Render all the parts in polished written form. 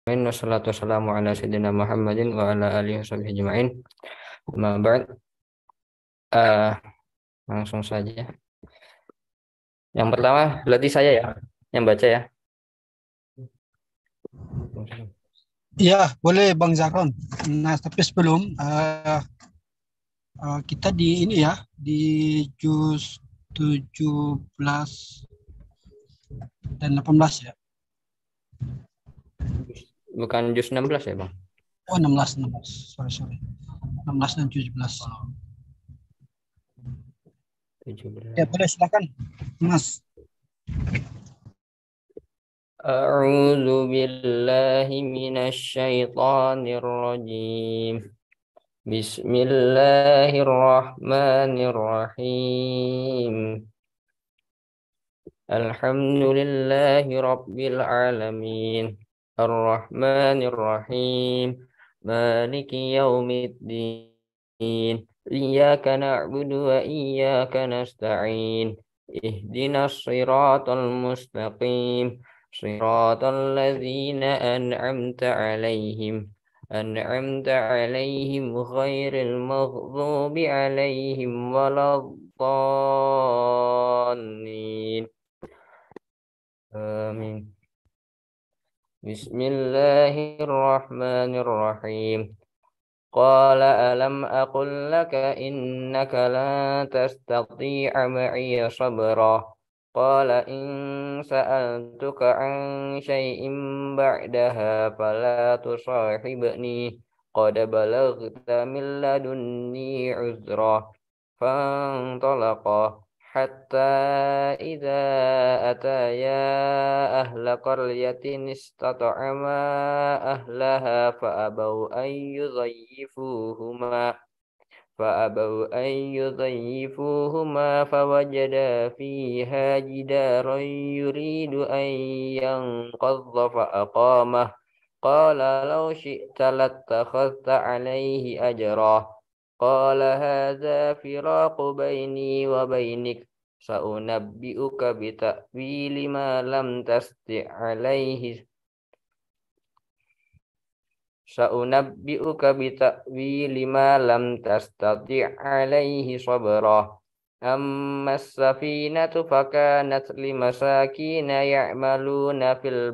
Wassalatu wassalamu ala sayyidina Muhammadin wa ala alihi washabihi ajma'in. Amma ba'd. Eh, Langsung saja. Yang pertama berarti saya ya yang baca ya. Ya, boleh Bang Zahron. Nah, tapi sebelum kita di ini ya, di juz 17 dan 18 ya. Bukan juz 16 ya, Bang? Oh, 16. Sorry. 16 dan 17. 17. Ya, boleh silakan, Mas. A'udzu billahi minasy syaithanir rajim. Bismillahirrahmanirrahim. Alhamdulillahi rabbil alamin. Ar-Rahmanir Rahim. Maliki yaumiddin. Iyyaka na'budu wa iyyaka nasta'in. Ihdinas siratal mustaqim. Siratal ladzina an'amta 'alaihim. An'amta 'alaihim ghairil maghdubi 'alaihim waladdallin. Amin. Bismillahirrahmanirrahim. Qala alam aqul laka innaka lan tastati'a ma'iya sabra. Qala in sa'altuka an syai'in ba'daha fala tusahibni. Qad balaghta min ladunni 'uzra. Fantalaqa hatta idza ataya ahla qaryatin istata'ama ahlaha fa'abaw an yudhayyifuhuma fawajada fiha jidaran yuridu an yanqadha fa'aqamah qala law syi'ta lattakhadhta 'alayhi ajra qala hadza firaqu baini wa bainik Sa'unabbi'uka bita'wili ma lam tasti' alaihi Sa'unabbi'uka bita'wili ma lam tastati' alaihi sabra. Amma as-safinatu fakanat limasakina ya'maluna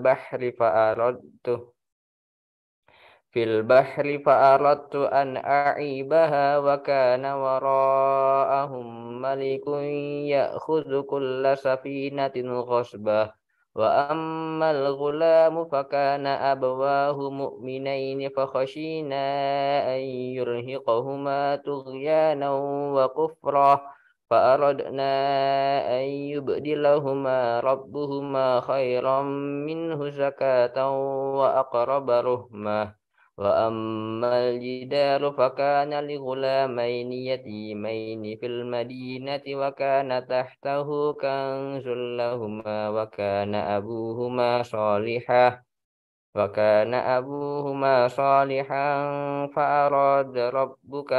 fil bahri fa'aradtu an a'ibaha wa kana wara'ahum malikun ya'khudhu kulla safinatin ghasbah wa ammal ghulamu fakana abawahu mu'minaini fakhashina an yurhiqahuma tughyanan wa kufra فأردنا أن يبدلهما ربهما خيرا منه زكاة وأقرب رحمة وأما الجدار فكان لغلامين يتيمين في المدينة وكان تحته كنز لهما وكان أبوهما صالحا فأراد ربك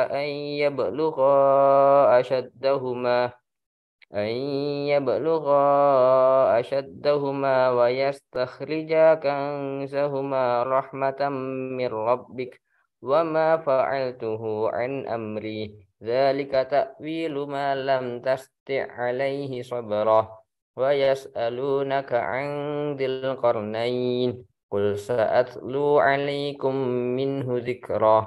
أن يبلغا أشدهما ويستخرجا كنزهما رحمة من ربك وما فعلته عن أمري ذلك تأويل ما لم تستطع عليه صبرا ويسألونك عن ذي القرنين قل سأتلو عليكم منه ذكرا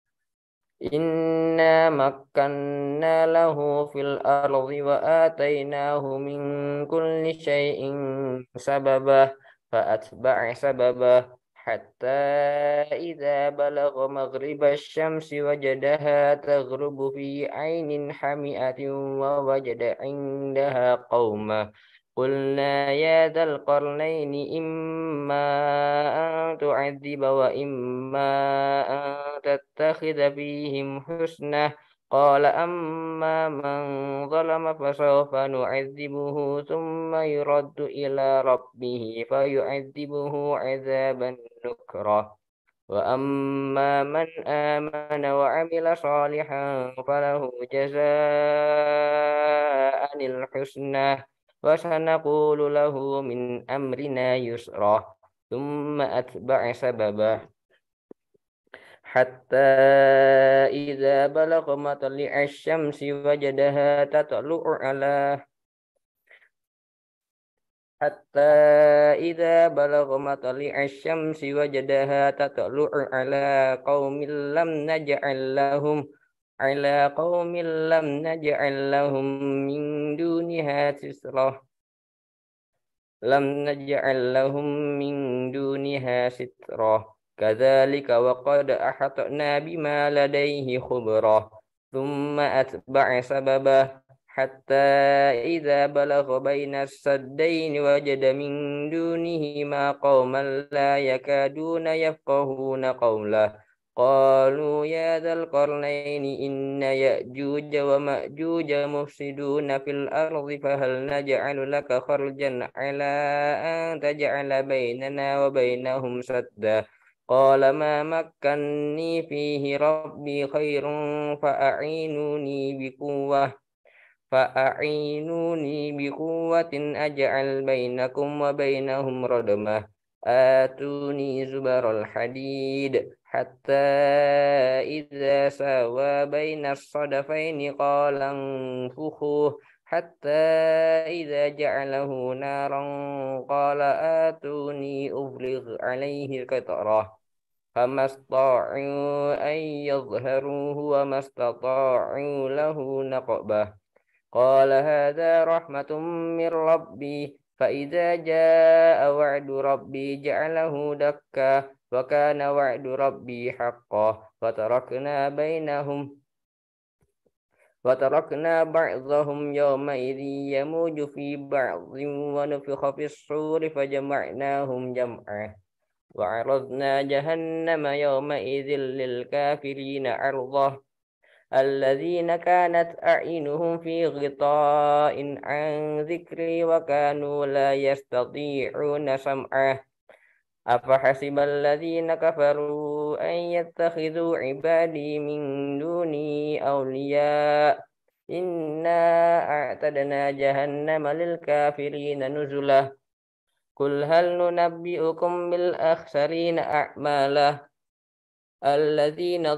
إنا مكنا له في الأرض وآتيناه من كل شيء سببا فأتبع سببا حتى إذا بلغ مغرب الشمس وجدها تغرب في عين حمئة ووجد عندها قوما قلنا يا ذا القرنين إما أن تعذب وإما أن تتخذ فيهم حسنا قال أما من ظلم فسوف نعذبه ثم يرد إلى ربه فيعذبه عذابا نكرا وأما من آمن وعمل صالحا فله جزاء الحسنى وسنقول له من أمرنا يسرا ثم أتبع سببا حتى إذا بلغ مطلع الشمس وجدها تطلع على حتى إذا بلغ مطلع الشمس وجدها تطلع على قوم لم نجعل من دونها سترا كذلك وقد أحطنا بما لديه خبرا ثم أتبع سببا حتى إذا بلغ بين السدين وجد من دونهما قوما لا يكادون يفقهون قولا قالوا يا ذا القرنين إن يأجوج ومأجوج مفسدون في الأرض فهل نجعل لك خرجا على أن تجعل بيننا وبينهم سدا قال ما مكني فيه ربي خير فأعينوني بقوة أجعل بينكم وبينهم ردما آتوني زبر الحديد حتى إذا ساوى بين الصدفين قال انفخوه حتى إذا جعله نارا قال آتوني أفرغ عليه قطرة فما استطاعوا أن يظهروه وما استطاعوا له نقبة قال هذا رحمة من ربي فإذا جاء وعد ربي جعله دكا وكان وعد ربي حقا وتركنا بعضهم يومئذ يموج في بعض ونفخ في الصور فجمعناهم جمعا وعرضنا جهنم يومئذ للكافرين عرضا الذين كانت أعينهم في غطاء عن ذكري وكانوا لا يستطيعون سمعا أفحسب الذين كفروا أن يتخذوا عبادي من دوني أولياء إنا أعتدنا جهنم للكافرين نزلا قل هل ننبئكم بالأخسرين أعمالا الذين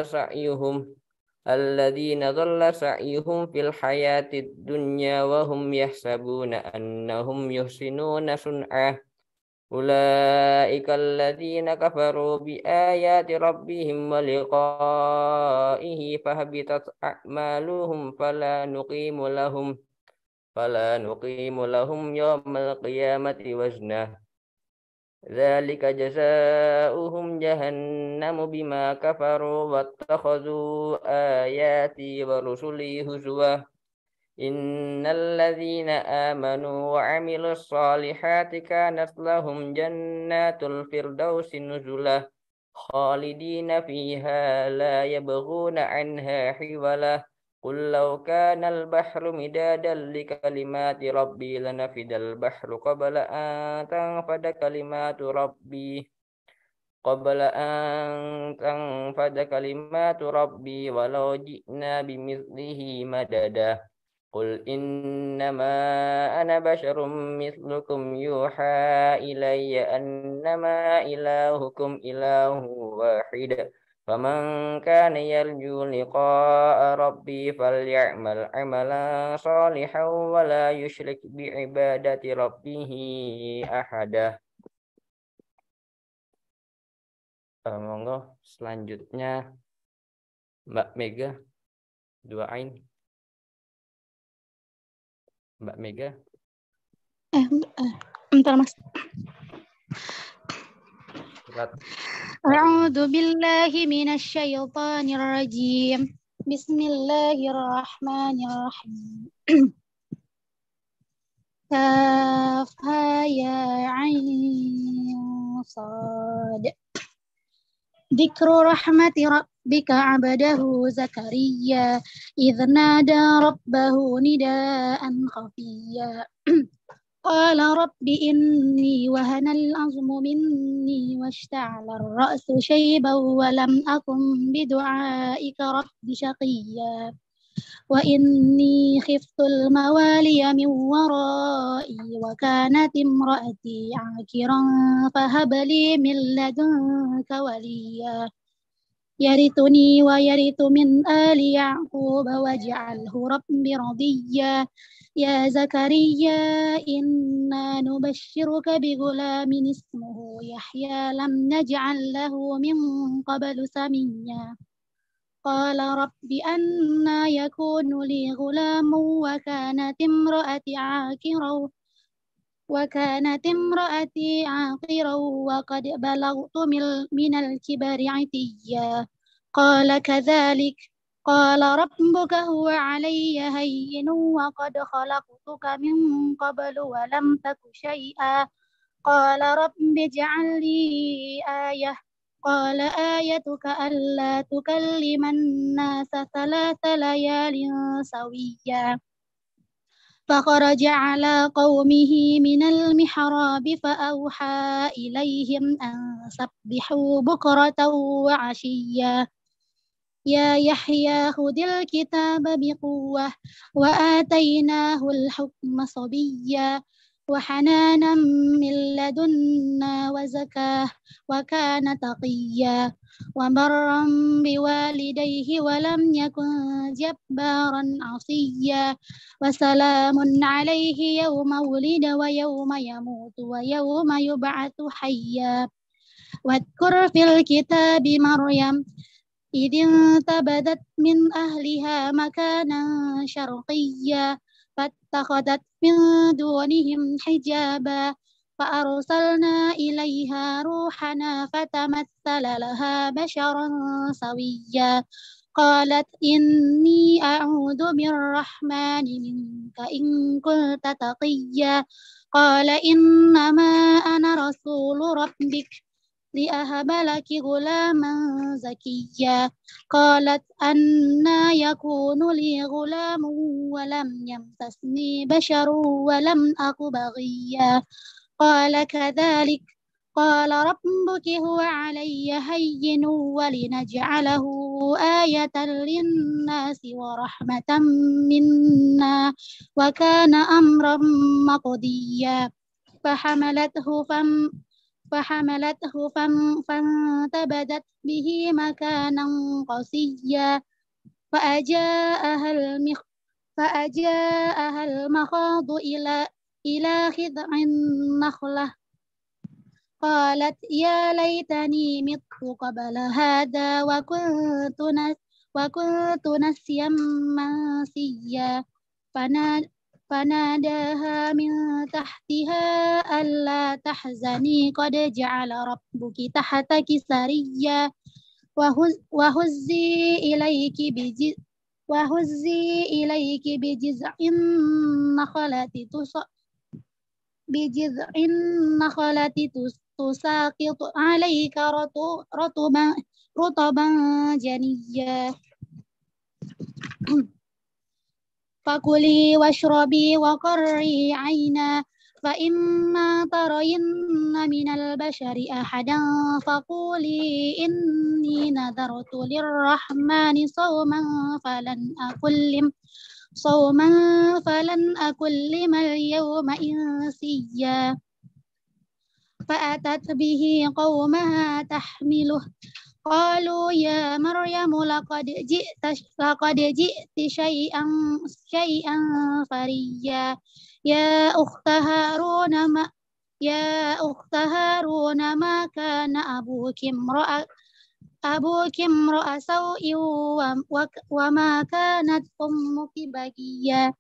ضل سعيهم في الحياة الدنيا وهم يحسبون أنهم يحسنون صنعا أولئك الذين كفروا بآيات ربهم ولقائه فهبطت أعمالهم فلا نقيم لهم يوم القيامة وزنا ذلك جزاؤهم جهنم بما كفروا واتخذوا آياتي ورسلي هزوا إن الذين آمنوا وعملوا الصالحات كانت لهم جنات الفردوس نزلا خالدين فيها لا يبغون عنها حولا قل لو كان البحر مدادا لكلمات ربي لنفد البحر قبل أن تنفد كلمات ربي ولو جئنا بمثله مددا قل إنما أنا بشر مثلكم يوحى إلي أنما إلهكم إله واحد فمن كان يرجو لقاء ربي فليعمل عملا صالحا ولا يشرك بعبادة ربه أحدا. Monggo selanjutnya Mbak Mega dua ain. Mbak Mega. Bentar Mas. A'udzu billahi minasy syaithanir rajim. Bismillahirrahmanirrahim. Kafha ya 'ain shad. Dzikru rahmati rabbika 'abdahu Zakaria idz nada rabbahu nidaan khafiyya. Qala rabbi inni wahana al-'azmu minni washta'ala ar-ra'su shayban wa lam akun bidu'aika rabbi shaqiyya. وإني خفت الموالي من ورائي وكانت امرأتي عاكرا فهب لي من لدنك وليا يرثني ويرث من آل يعقوب واجعله رب رضيا يا زكريا إنا نبشرك بغلام اسمه يحيى لم نجعل له من قبل سميا قال رب أنى يكون لي غلام وكانت امرأتي عاقرا وقد بلغت من الكبر عتيا قال كذلك قال ربك هو علي هين وقد خلقتك من قبل ولم تك شيئا قال رب اجعل لي آية قال آيتك ألا تكلم الناس 3 ليال سويا فخرج على قومه من المحراب فأوحى إليهم أن سبحوا بكرة وعشيا يا يحيى خذ الكتاب بقوة وآتيناه الحكم صبيا وحنانا من لدنا وزكاة وكان تقيا وبرا بوالديه ولم يكن جبارا عصيا وسلام عليه يوم ولد ويوم يموت ويوم يبعث حيا واذكر في الكتاب مريم إذ انتبذت من أهلها مكانا شرقيا فاتخذت من دونهم حجابا فأرسلنا إليها روحنا فتمثل لها بشرا سويا قالت إني أعوذ بالرحمن منك إن كنت تقيا قال إنما أنا رسول ربك لأهب لك غلاما زكيا قالت أنى يكون لي غلام ولم يمسسني بشر ولم أك بغيا قال كذلك قال ربك هو علي هين ولنجعله آية للناس ورحمة منا وكان أمرا مقضيا فحملته فانتبذت به مكانا قصيا فأجاءها المخاض إلى خذع النخلة قالت يا ليتني مت قبل هذا وكنت نسيا منسيا فناداها من تحتها ألا تحزني قد جعل ربك تحتك سريا وهزي إليك بجذع النخلة تساقط عليك رطبا جنيا فكلي واشربي وقري عينا فإما ترين من البشر أحدا فقولي إني نذرت للرحمن فلن أكلم اليوم إنسيا فأتت به قومها تحمله قالوا يا مريم لقد جئت شيئا فريا يا أخت هارون ما كان أبوك امرأ سوء وما كانت أمك بغيا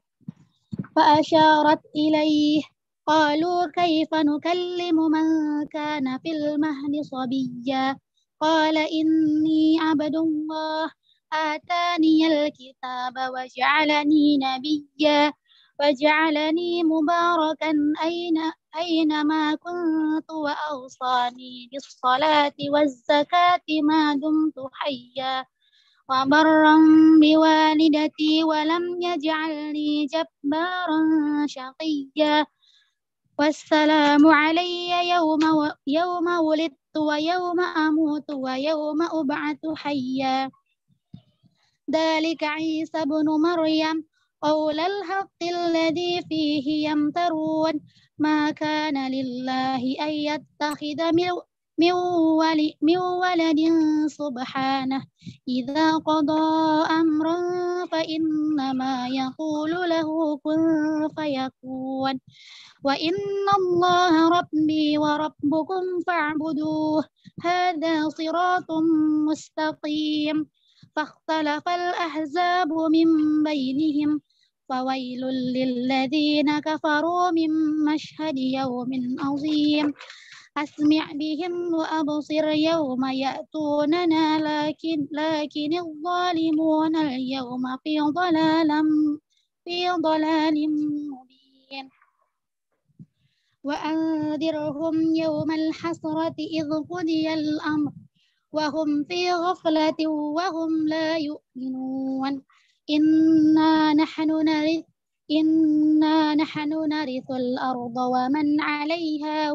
فأشارت إليه قالوا كيف نكلم من كان في المهد صبيا قال إني عبد الله آتاني الكتاب وجعلني نبيا وجعلني مباركا أينما كنت وأوصاني بالصلاة والزكاة ما دمت حيا وبرا بوالدتي ولم يجعلني جبارا شقيا والسلام علي يوم ولدت ويوم أموت ويوم أبعث حيا ذلك عيسى بن مريم قول الحق الذي فيه يمترون ما كان لله أن يتخذ من ولد سبحانه إذا قضى أمرا فإنما يقول له كن فيكون وإن الله ربي وربكم فاعبدوه هذا صراط مستقيم فاختلف الأحزاب من بينهم فويل للذين كفروا من مشهد يوم عظيم أسمع بهم وأبصر يوم يأتوننا لكن الظالمون اليوم في ضلال مبين وأنذرهم يوم الحسرة إذ قضي الأمر وهم في غفلة وهم لا يؤمنون إنا نحن نرث الأرض ومن عليها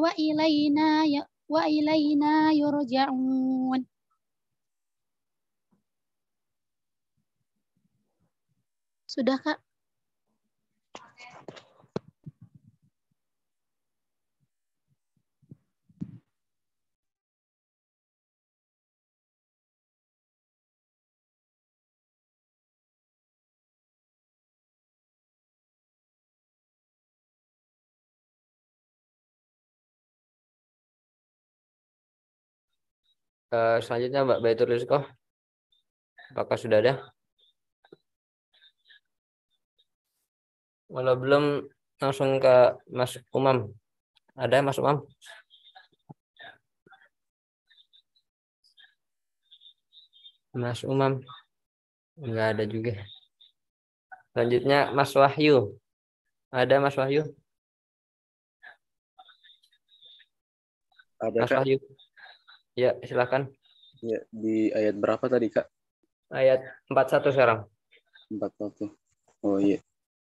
وإلينا يرجعون. Sudah, Kak? Selanjutnya Mbak Baitul Rizqoh, apakah sudah ada? Kalau belum langsung ke Mas Umam. Ada Mas Umam? Mas Umam? Enggak ada juga. Selanjutnya Mas Wahyu. Ada Mas Wahyu? Ada, Mas Kak. Wahyu. Ya, silakan. Ya, di ayat berapa tadi, Kak? Ayat 41 sekarang. 41. Oh iya.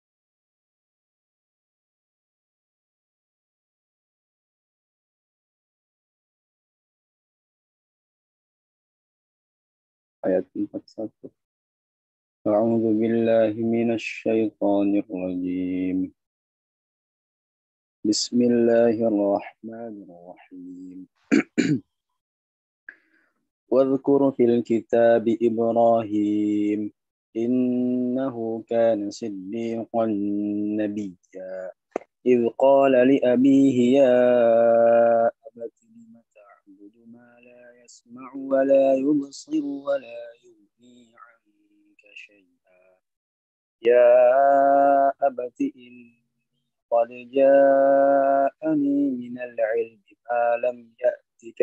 Ayat 41. A'udzu billahi minasy syaithanir rajim. Bismillahirrahmanirrahim. واذكر في الكتاب إبراهيم إنه كان صديقا نبيا إذ قال لأبيه يا أبت لم تعبد ما لا يسمع ولا يبصر ولا يغني عنك شيئا يا أبت إني قد جاءني من العلم ما لم يأتك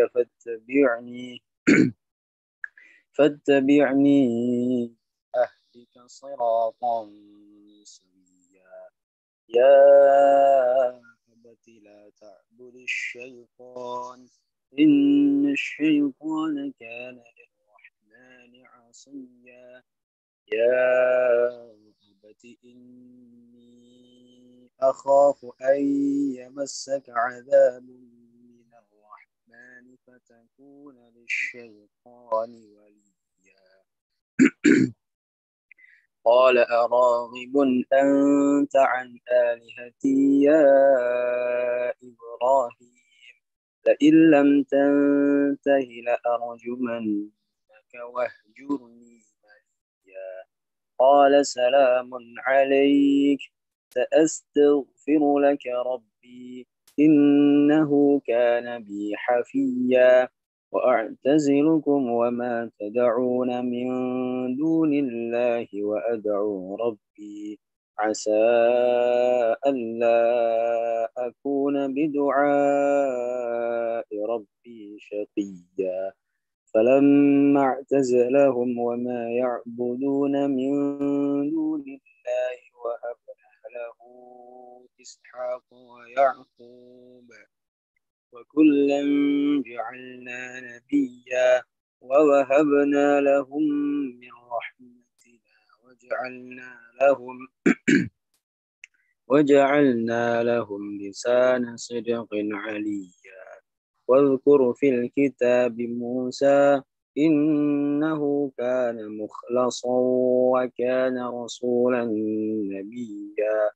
فاتبعني أهدك صراطا سويا يا أبت لا تعبد الشيطان إن الشيطان كان للرحمن عصيا يا أبت إني أخاف أن يمسك عذاب من الرحمن فتكون للشيطان وليا قال أراغب أنت عن آلهتي يا إبراهيم لئن لم تنته لأرجمنك واهجرني مليا قال سلام عليك سأستغفر لك ربي إنه كان بي حفيا وأعتزلكم وما تدعون من دون الله وأدعو ربي عسى ألا أكون بدعاء ربي شقيا فلما اعتزلهم وما يعبدون من دون الله وهبنا له إسحاق ويعقوب وكلا جعلنا نبيا ووهبنا لهم من رحمتنا وجعلنا لهم لسان صدق عليا واذكر في الكتاب موسى إنه كان مخلصا وكان رسولا نبيا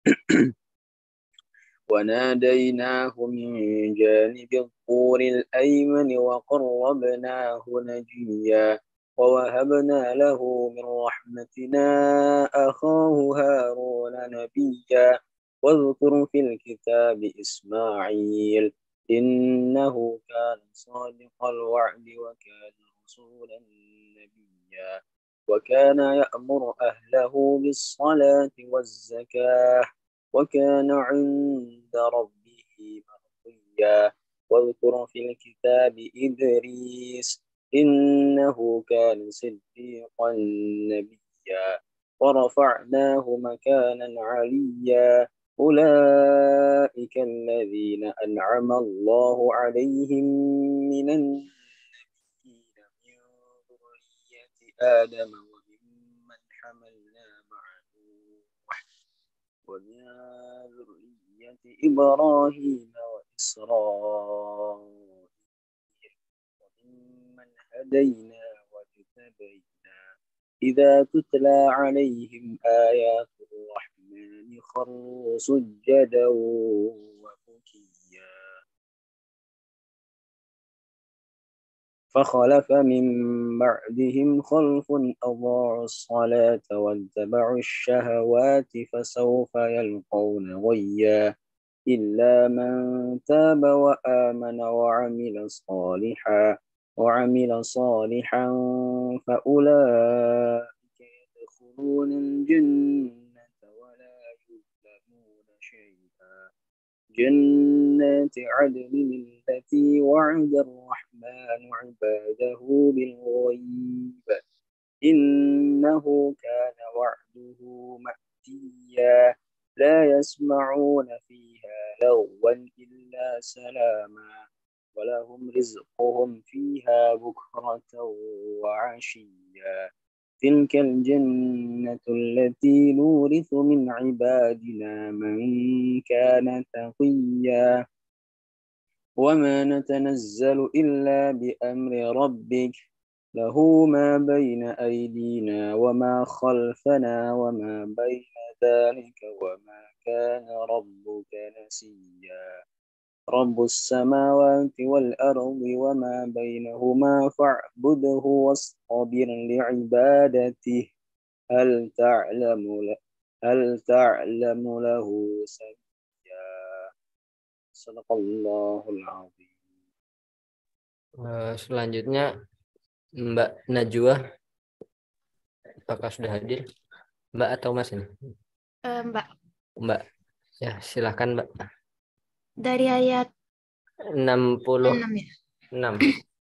وناديناه من جانب الطور الأيمن وقربناه نجيا ووهبنا له من رحمتنا أخاه هارون نبيا واذكر في الكتاب إسماعيل إنه كان صادق الوعد وكان رسولا نبيا وكان يأمر أهله بالصلاة والزكاة وكان عند ربه مرضيا واذكر في الكتاب إدريس إنه كان صديقا نبيا ورفعناه مكانا عليا أولئك الذين أنعم الله عليهم من النبيين من ذرية آدم وممن حملنا مع نوح ومن ذرية إبراهيم وإسرائيل وممن هدينا واجتبينا إذا تتلى عليهم آيات الرحمن خروا سجدا وبكيا فخلف من بعدهم خلف أضاعوا الصلاة واتبعوا الشهوات فسوف يلقون غيا إلا من تاب وآمن وعمل صالحا فأولئك يدخلون الجنة ولا يظلمون شيئا جنات عدن التي وعد الرحمن عباده بالغيب إنه كان وعده مأتيا لا يسمعون فيها لغوا إلا سلاما ولهم رزقهم فيها بكرة وعشيا تلك الجنة التي نورث من عبادنا من كان تقيا وما نتنزل إلا بأمر ربك له ما بين أيدينا وما خلفنا وما بين ذلك وما كان ربك نسيا رب السماوات والأرض وما بينهما فاعبده واصطبر لعبادته هل تعلم له سميا صدق الله العظيم. Selanjutnya Mbak Najwa, apakah sudah hadir? Mbak atau Mas ini? Mbak, Mbak, ya silahkan Mbak. dari ayat 66. 6 ya.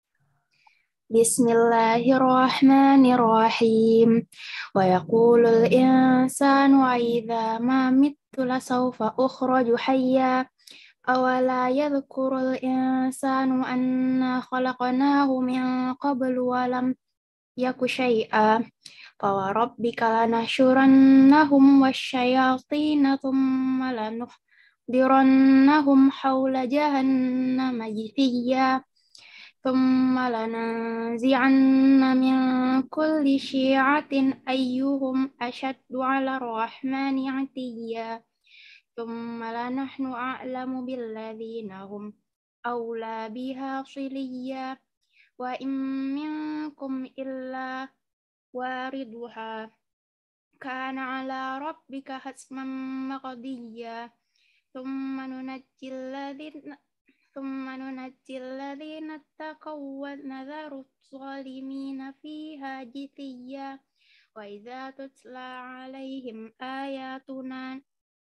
Bismillahirrahmanirrahim. Wa yaqulul insanu idza ma mittu lasawfa ukhraju hayya. Awala yadhkurul insanu anna khalaqnahu min qablu wa lam yaku syai'a. Fa rabbika lanahsyurannahum wasyayatina thumma lanuhdirannahum hawla jahannama jithiya. ثم لننزعن من كل شيعة أيهم أشد على الرحمن عتيا ثم لنحن أعلم بالذين هم أولى بها صليا وإن منكم إلا واردها كان على ربك حتما مقضيا ثم ننجي الذين اتقوا ونذر الظالمين فيها جثيا وإذا تتلى عليهم آياتنا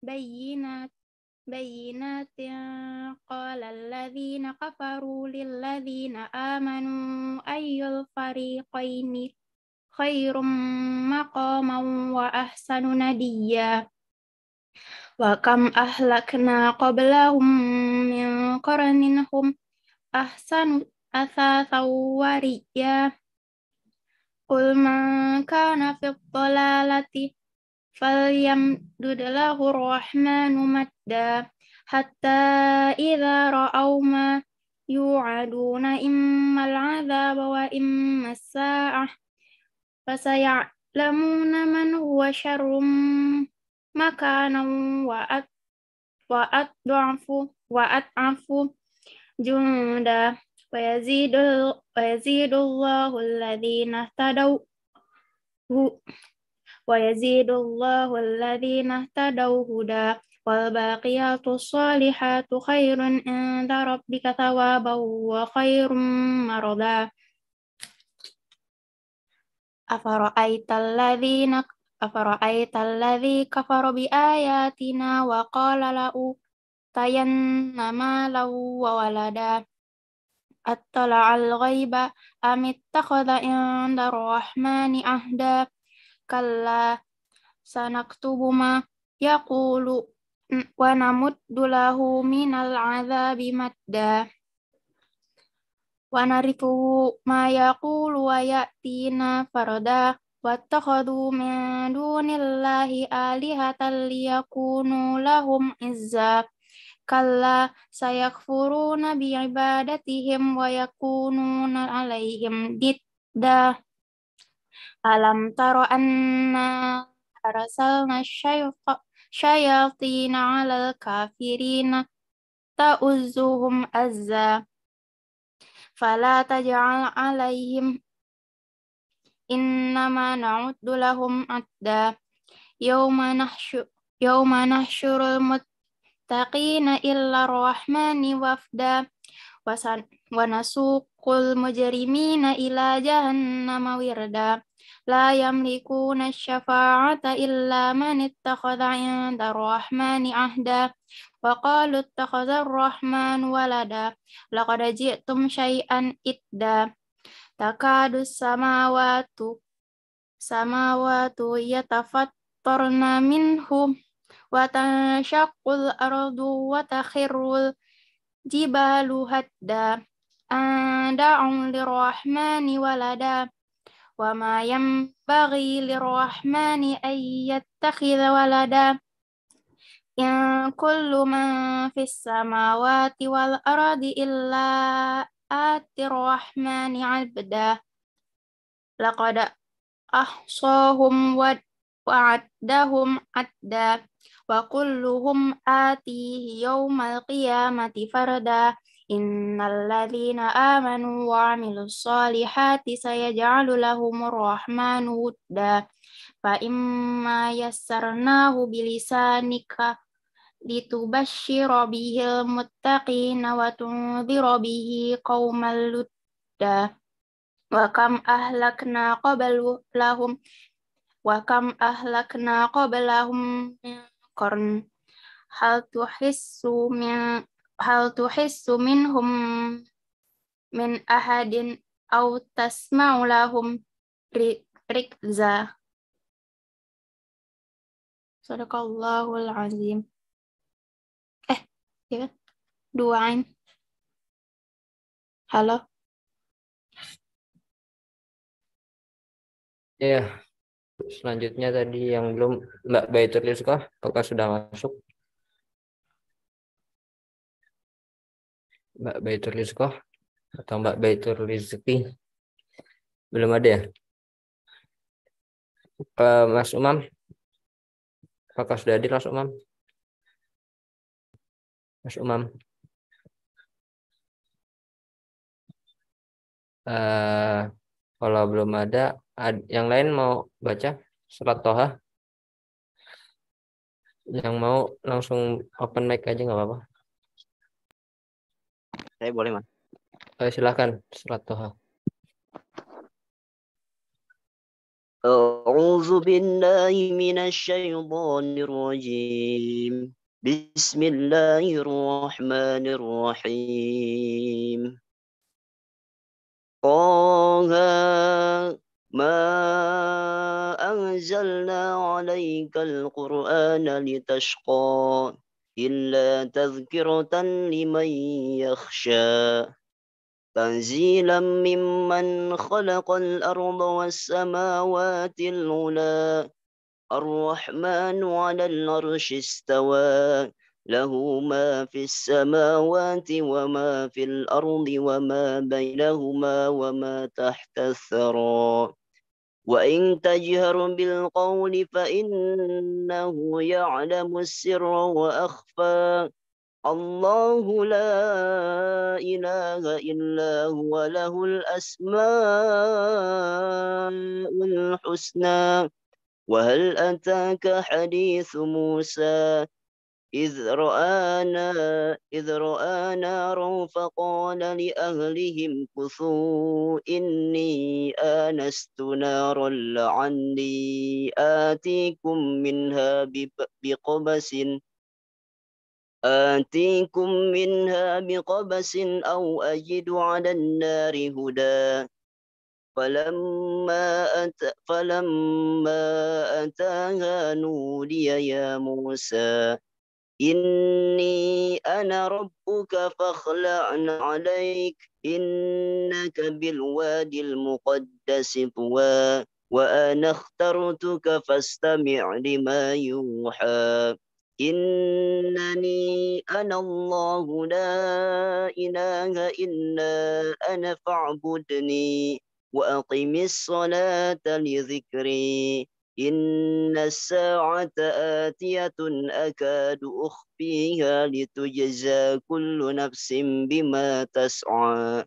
بينات قال الذين كفروا للذين آمنوا أي الفريقين خير مقاما وأحسن نديا وكم أهلكنا قبلهم من قرن هم أحسن أثاثا ورئيا قل من كان في الضلالة فليمدد له الرحمن مدا حتى إذا رأوا ما يوعدون إما العذاب وإما الساعة فسيعلمون من هو شر مكانا وأضعف جندا ويزيد الله الذين اهتدوا هدى والباقيات الصالحات خير عند ربك ثوابا وخير مرضا أفرأيت الذي كفر بآياتنا وقال لأوتين مالا وولدا أطلع الغيب أم اتخذ عند الرحمن عهدا كلا سنكتب ما يقول ونمد له من العذاب مدا ونرثه ما يقول ويأتينا فردا واتخذوا من دون الله آلهة ليكونوا لهم عزا كلا سيكفرون بعبادتهم ويكونون عليهم ضدا ألم تر أنا أرسلنا الشياطين على الكافرين تؤزهم أزا فلا تجعل عليهم إنما نعد لهم عدا يوم نحشر المتقين إلى الرحمن وفدا ونسوق المجرمين إلى جهنم وردا لا يملكون الشفاعة إلا من اتخذ عند الرحمن عهدا وقالوا اتخذ الرحمن ولدا لقد جئتم شيئا إدا تكاد السماوات يتفطرن منه وتنشق الأرض وتخر الجبال هدا أن دعوا للرحمن ولدا وما ينبغي للرحمن أن يتخذ ولدا إن كل من في السماوات والأرض إلا آتي الرحمن عبدا لقد أحصاهم وعدهم عدا وكلهم آتيه يوم القيامة فردا إن الذين آمنوا وعملوا الصالحات سيجعل لهم الرحمن ودا فإما يسرناه بلسانك لتبشر به المتقين وتنذر به قوما لدا وكم أهلكنا قبلهم من قرن هل تحس منهم من أحد أو تسمع لهم ركزا Sadaqallahul azim. Ya kan? Duain. Halo. Ya, selanjutnya tadi yang belum Mbak Baitul Rizqah, apakah sudah masuk? Mbak Baitul Rizqah atau Mbak Baitul Rizki? Belum ada ya? Mas Umam, apakah sudah hadir Mas Umam? Mas Umam. Kalau belum ada, yang lain mau baca surat Toha? Yang mau langsung open mic aja nggak apa-apa. Saya boleh, Mas. Silakan surat Toha. أعوذ بالله من الشيطان الرجيم بسم الله الرحمن الرحيم طه ما أنزلنا عليك القرآن لتشقى إلا تذكرة لمن يخشى تنزيلا ممن خلق الأرض والسماوات العلى الرحمن على العرش استوى له ما في السماوات وما في الأرض وما بينهما وما تحت الثرى وإن تجهر بالقول فإنه يعلم السر وأخفى الله لا إله إلا هو له الأسماء الحسنى وهل أتاك حديث موسى إذ رأى نارا فقال لأهلهم كثوا إني آنست نارا لعلي آتيكم منها بقبس أو أجد على النار هدى فلما أتاها نودي يا موسى إني أنا ربك فاخلع عليك إنك بالوادي المقدس طوى وأنا اخترتك فاستمع لما يوحى إنني أنا الله لا إله إلا أنا فاعبدني وأقم الصلاة لذكري إن الساعة آتية أكاد أخفيها لتجزى كل نفس بما تسعى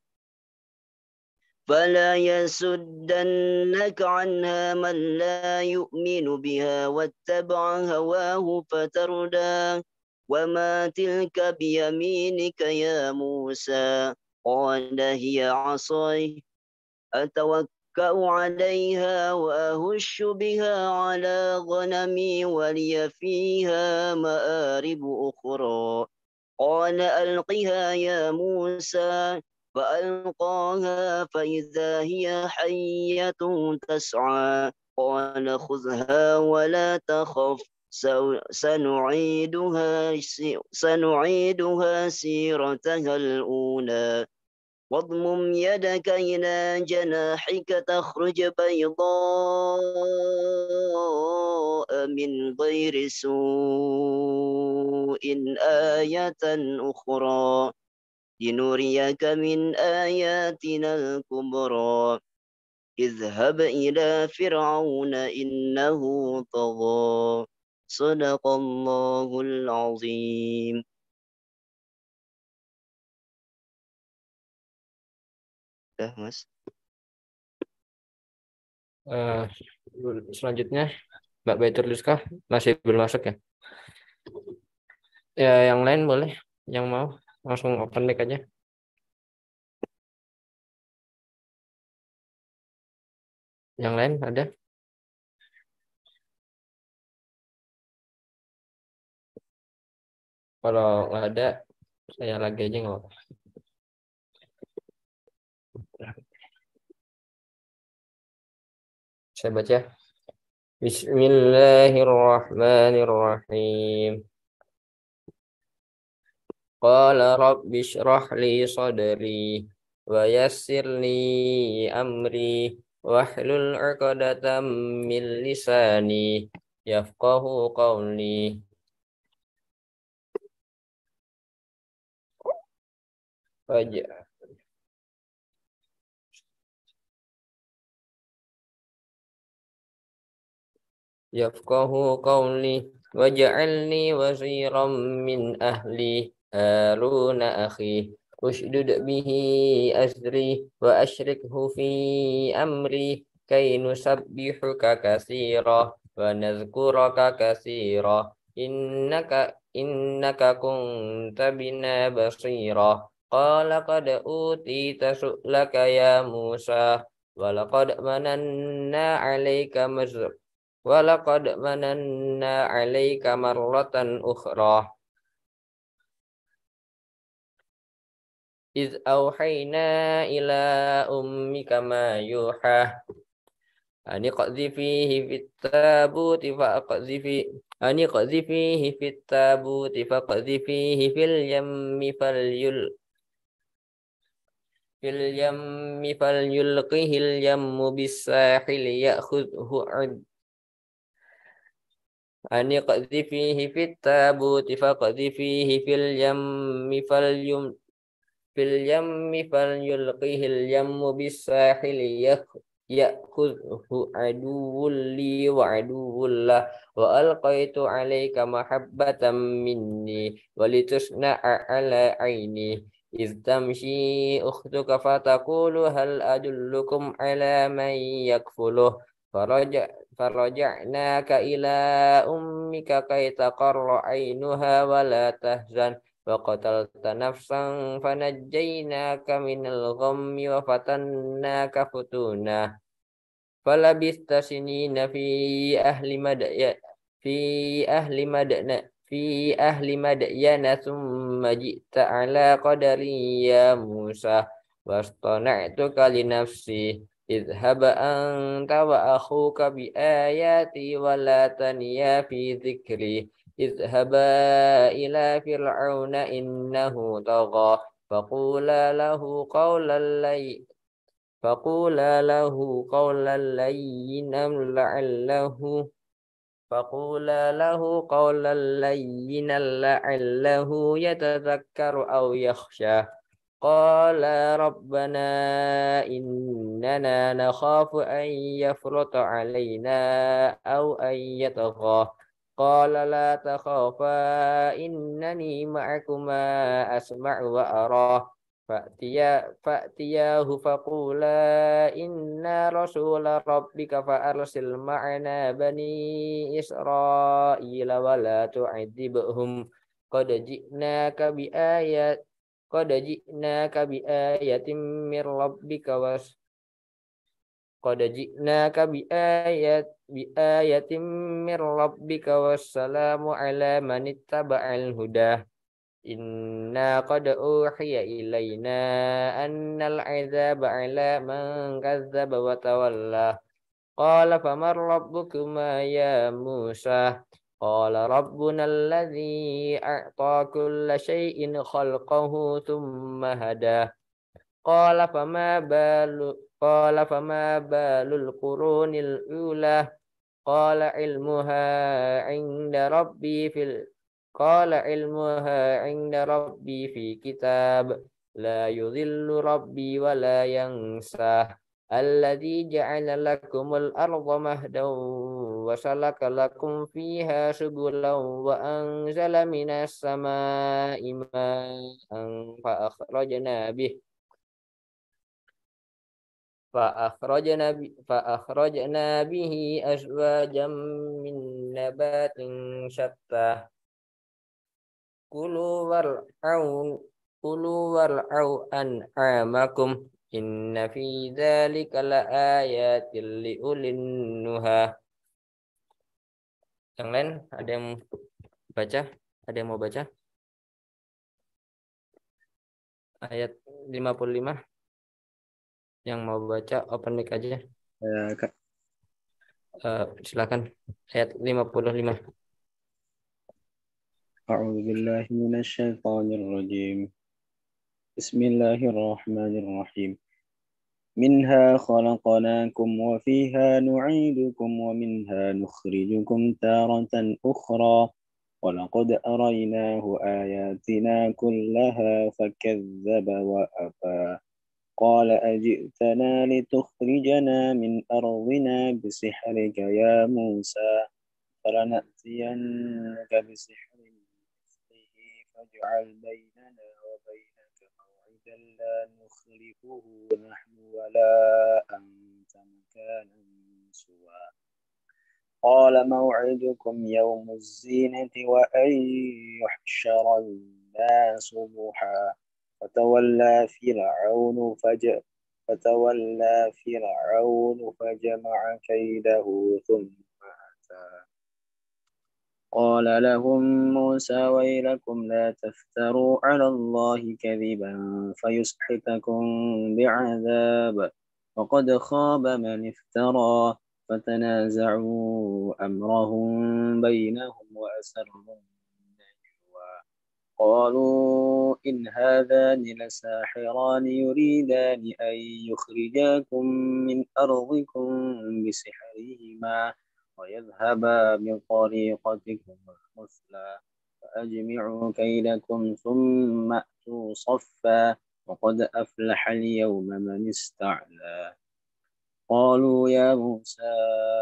فلا يسدنك عنها من لا يؤمن بها واتبع هواه فتردى وما تلك بيمينك يا موسى قال هي عصاي أتوكأ عليها وأهش بها على غنمي ولي فيها مآرب أخرى قال ألقها يا موسى فألقاها فإذا هي حية تسعى قال خذها ولا تخف سنعيدها سيرتها الأولى واضمم يدك إلى جناحك تخرج بيضاء من غير سوء آية أخرى لنريك من آياتنا الكبرى اذهب إلى فرعون إنه طغى صدق الله العظيم. Mas. Selanjutnya Mbak Baitur Rizka masih belum masuk ya? Ya yang lain boleh, yang mau langsung open mic aja. Yang lain ada? Kalau nggak ada, saya lagi aja nggak apa-apa. Saya baca. Bismillahirrahmanirrahim. Qala rabbi shrah li sadri wa yassir li amri wahlul 'uqdatam min lisani yafqahu qawli. Yafqahu qawli waj'alni waziran min ahli Haruna akhi ushdud bihi azri wa ashrikhu fi amri kay nusabbihuka katsira wa nadhkuraka katsira innaka kunta bina basira qala qad utita su'laka ya Musa wa laqad mananna 'alaika Walaqad mananna 'alaika marratan ukhra iz auhayna ila ummika ma yuha ani qadhifihi fit tabuti faqdhifihi fil yammi falyulqihil yammu bis sahili ya'khudhu أن اقذفيه في التابوت فاقذفيه في اليم فليلقه اليم بالساحل يأخذه عدو لي وعدو له وألقيت عليك محبة مني ولتصنع على عيني إذ تمشي أختك فتقول هل أدلكم على من يكفله فرجعناك إلى أمك كي تقر عينها ولا تهزن وقتلت نفسا فنجيناك من الغم وفتناك فتونا فلبثت سنين في أهل مدين ثم جئت على قدر يا موسى واصطنعتك لنفسي اذهب أنت وأخوك بآياتي ولا تنيا في ذكري اذهبا إلى فرعون إنه طغى فقولا له قولا لينا لعله يتذكر أو يخشى قال ربنا إننا نخاف أن يفرط علينا أو أن يطغى قال لا تخافا إنني معكما أسمع وأرى فأتياه فقولا إنا رسول ربك فأرسل معنا بني إسرائيل ولا تعذبهم قد جئناك بآية من ربك والسلام على من اتبع الهدى إنا قد أوحي إلينا أن العذاب على من كذب وتولى قال فمن ربكما يا موسى قال ربنا الذي أعطى كل شيء خلقه ثم هدى قال فما بال القرون الأولى قال علمها عند ربي في كتاب لا يضل ربي ولا ينسى الذي جعل لكم الأرض مهدا وسلك لكم فيها سبلا وأنزل من السماء ماء فأخرجنا به أزواجا من نبات شتى كلوا وارعوا أنعامكم إن في ذلك لآيات لأولي النهى. Yang lain ada yang baca? Ada yang mau baca? Ayat 55. Yang mau baca open mic aja. Kak. Silakan. Ayat 55. أعوذ بالله من الشيطان الرجيم بسم الله الرحمن الرحيم منها خلقناكم وفيها نعيدكم ومنها نخرجكم تارة أخرى ولقد أريناه آياتنا كلها فكذب وأبى قال أجئتنا لتخرجنا من أرضنا بسحرك يا موسى فلنأتينك بسحر مثله فاجعل بيننا وبينك موعدا لا نخلفه نحن ولا أنت مكانا سوى قال موعدكم يوم الزينة وأن يحشر الناس ضحى فتولى فرعون فجمع كيده ثم أتى قال لهم موسى ويلكم لا تفتروا على الله كذبا فيسحتكم بعذاب وقد خاب من افترى فتنازعوا أمرهم بينهم وأسروا النجوى قالوا إن هذان لساحران يريدان أن يخرجاكم من أرضكم بسحرهما ويذهبا بطريقتكم المثلى فأجمعوا كيدكم ثم أتوا صفا وقد أفلح اليوم من استعلى قالوا يا موسى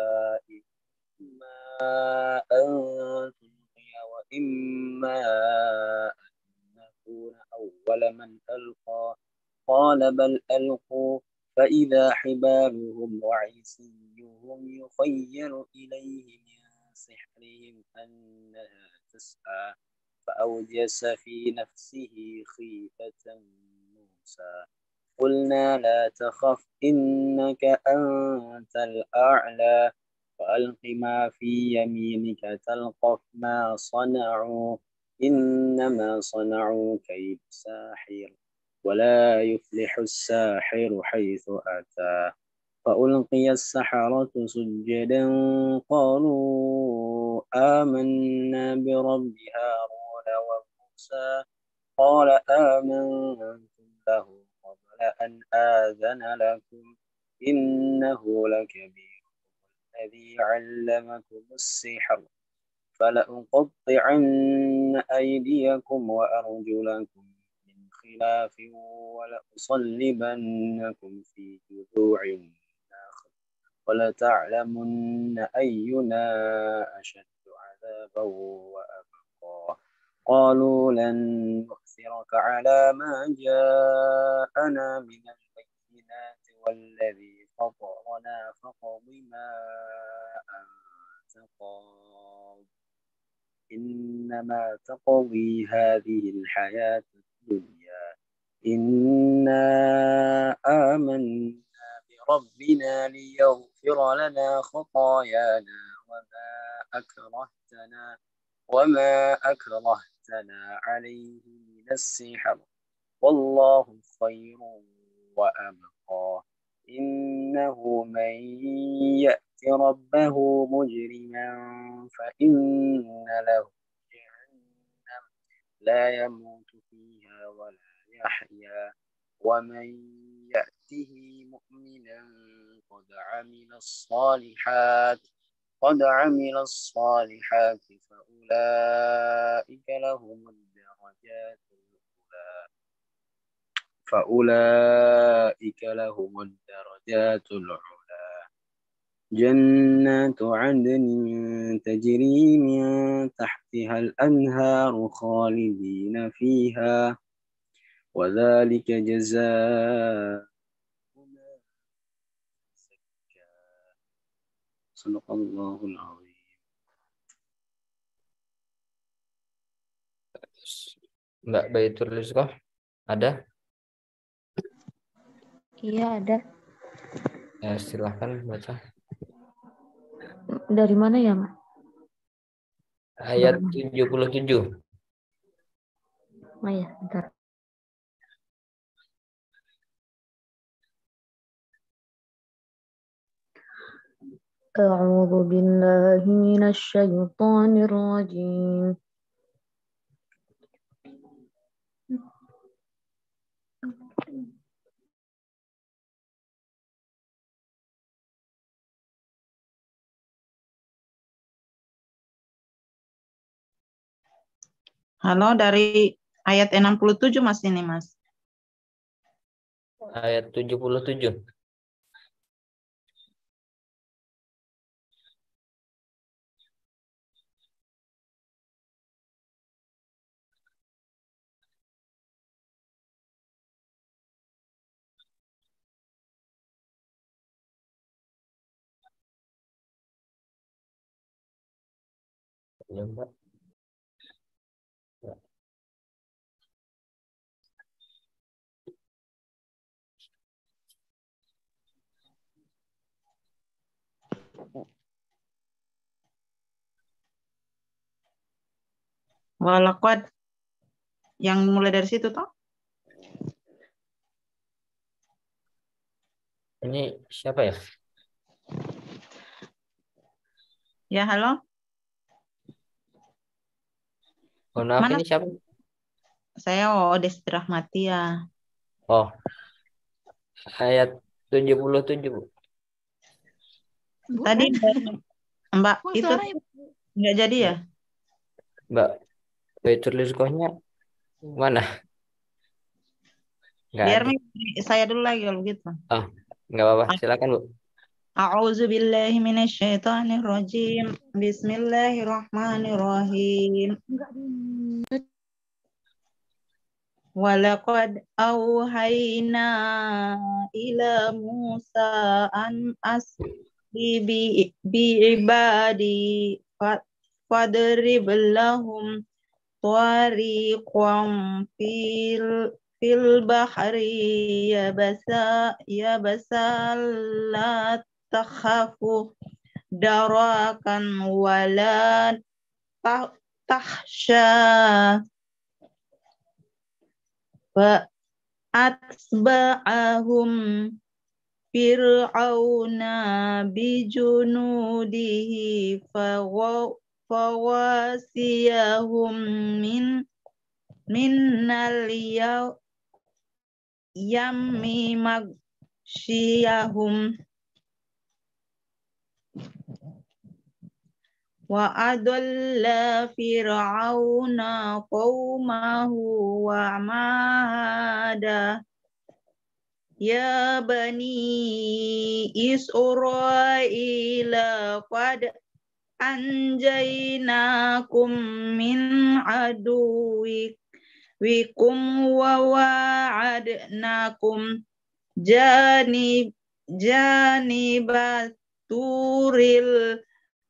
إما أن تلقي وإما أن نكون أول من ألقى قال بل ألقوا فإذا حبالهم وعصيهم يخيل إليه من سحرهم أنها تسعى فأوجس في نفسه خيفة موسى قلنا لا تخف إنك أنت الأعلى فألق ما في يمينك تلقف ما صنعوا إنما صنعوا كيد ساحر ولا يفلح الساحر حيث أتى فألقي السحرة سجدا قالوا آمنا برب هارون وموسى قال آمنتم له قبل أن آذن لكم إنه لكبيركم الذي علمكم السحر فلأقطعن أيديكم وأرجلكم من خلاف ولأصلبنكم في جذوع النخل ولتعلمن أينا أشد عذابا وأبقى قالوا لن نؤثرك على ما جاءنا من البينات والذي فطرنا فاقض ما أنت قاض إنما تقضي هذه الحياة الدنيا إنا آمنا بربنا ليغفر لنا خطايانا وما أكرهتنا عليه من السحر والله خير وأبقى إنه من يأت ربه مجرما فإن له جهنم لا يموت فيها ولا يحيا ومن يأته مؤمنا قد عمل الصالحات فأولئك لهم الدرجات العلى جنات عدن تجري من تحتها الأنهار خالدين فيها وذلك جزاء من زكى صدق الله العظيم. Mbak Baitul Rizqah ada? Iya, ada. Ya, silahkan baca. Dari mana ya, Mak? Ayat 77. Oh ya, bentar. أعوذ بالله من الشيطان الرجيم Halo, dari ayat 67 Mas ini, Mas. Ayat 77. Ya, Mbak. Walaqad yang mulai dari situ toh? Ini siapa ya? Ya, halo. Mohon maaf, Mana? ini siapa? Saya Desti Rahmatia. Oh, ayat 77, Bu. Tadi Mbak, Kok itu suara ya? nggak jadi ya? Mbak, Baitul Rizqohnya mana? Nggak Biar ada. saya dulu lagi kalau begitu. Oh, nggak apa-apa. Silakan, Bu. A'udzu billahi minasyaitonir rajim. Bismillahirrahmanirrahim. Walaqad auhayna ila Musa an asri bi ibadi fadrib lahum tariqan fil bahri yabasa la takhafu darakan wala tahsya fa atba'ahum fir'auna bijunudihi fawasiyahum minnal yammi magsyiyahum wa adalla fir'auna qaumahu wa mada ya bani Israila qad anjaynakum min aduwikum wa wa'adnakum janibaturil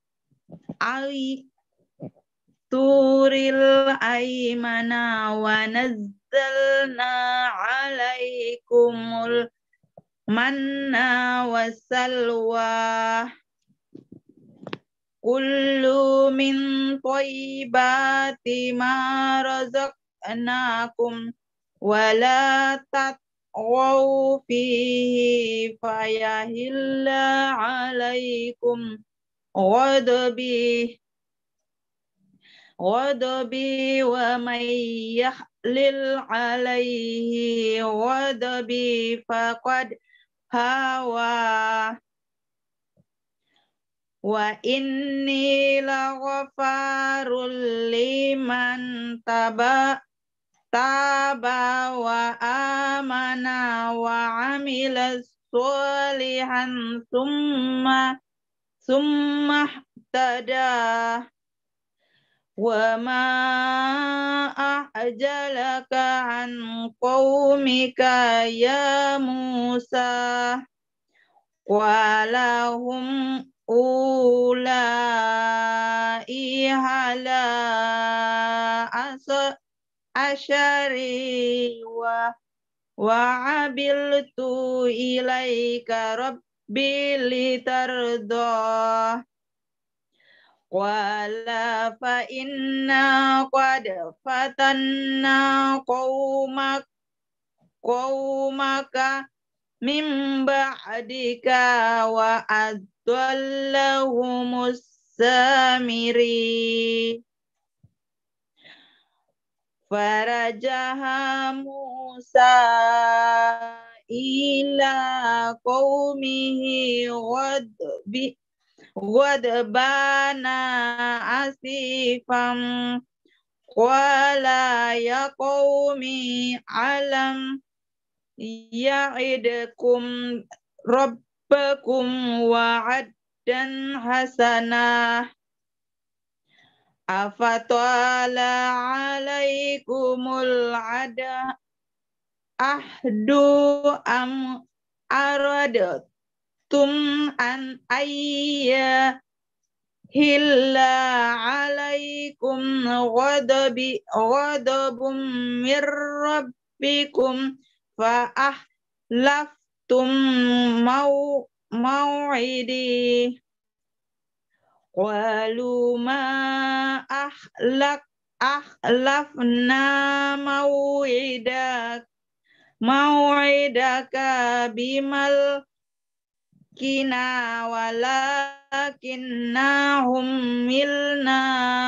aymana wa nazzalna alaikumul manna wassalwa kullu min thayyibati ma razaqnakum wa la tatghaw fihi fayahilla alaikum ghadabi wa may yahlil alaihi ghadabi faqad hawa wa inni laghafarul liman taba wa amana wa amila sholihan summa tada wa ma a'jalaka an qaumika ya Musa walahum ulai hala asyari wa abiltu ilaika rabbi litardah wala fa inna qad fatanna qaumaka min ba'dika wa adwallahumus samiri farajaha Musa ila qaumihi ghadbana asifam qala ya qaumi alam ya'idukum rabbakum wa'addan hasanah afatala alaikumul ahdu am aradatum an ayya hilla alaikum ghadabum mir rabbikum fa ahlaftum maw'idi qalu ma ahlafna maw'idaka bimal kina walakinna humilna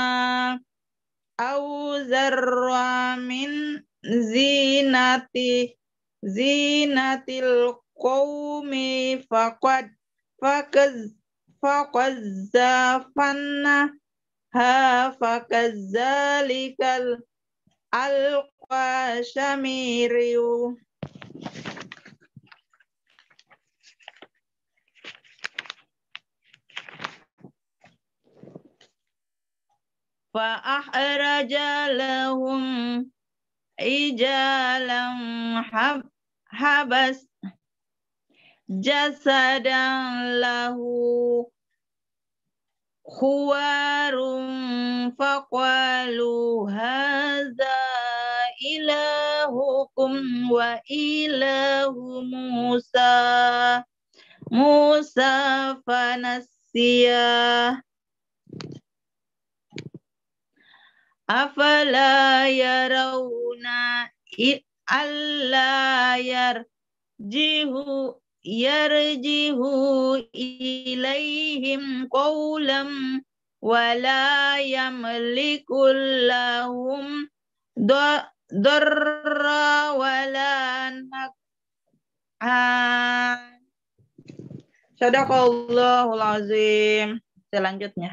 awzarra min zinatil qawmi فقذفناها فكذلك ألقى سامري فأخرج لهم عجلا حبس جسدا له خوار فقالوا هذا إلهكم وإله موسى فنسيه أفلا يرون ألا يرجه إليهم قولا ولا يملك لهم ضرا ولا نفعا. Sadaqallahul azim. Selanjutnya.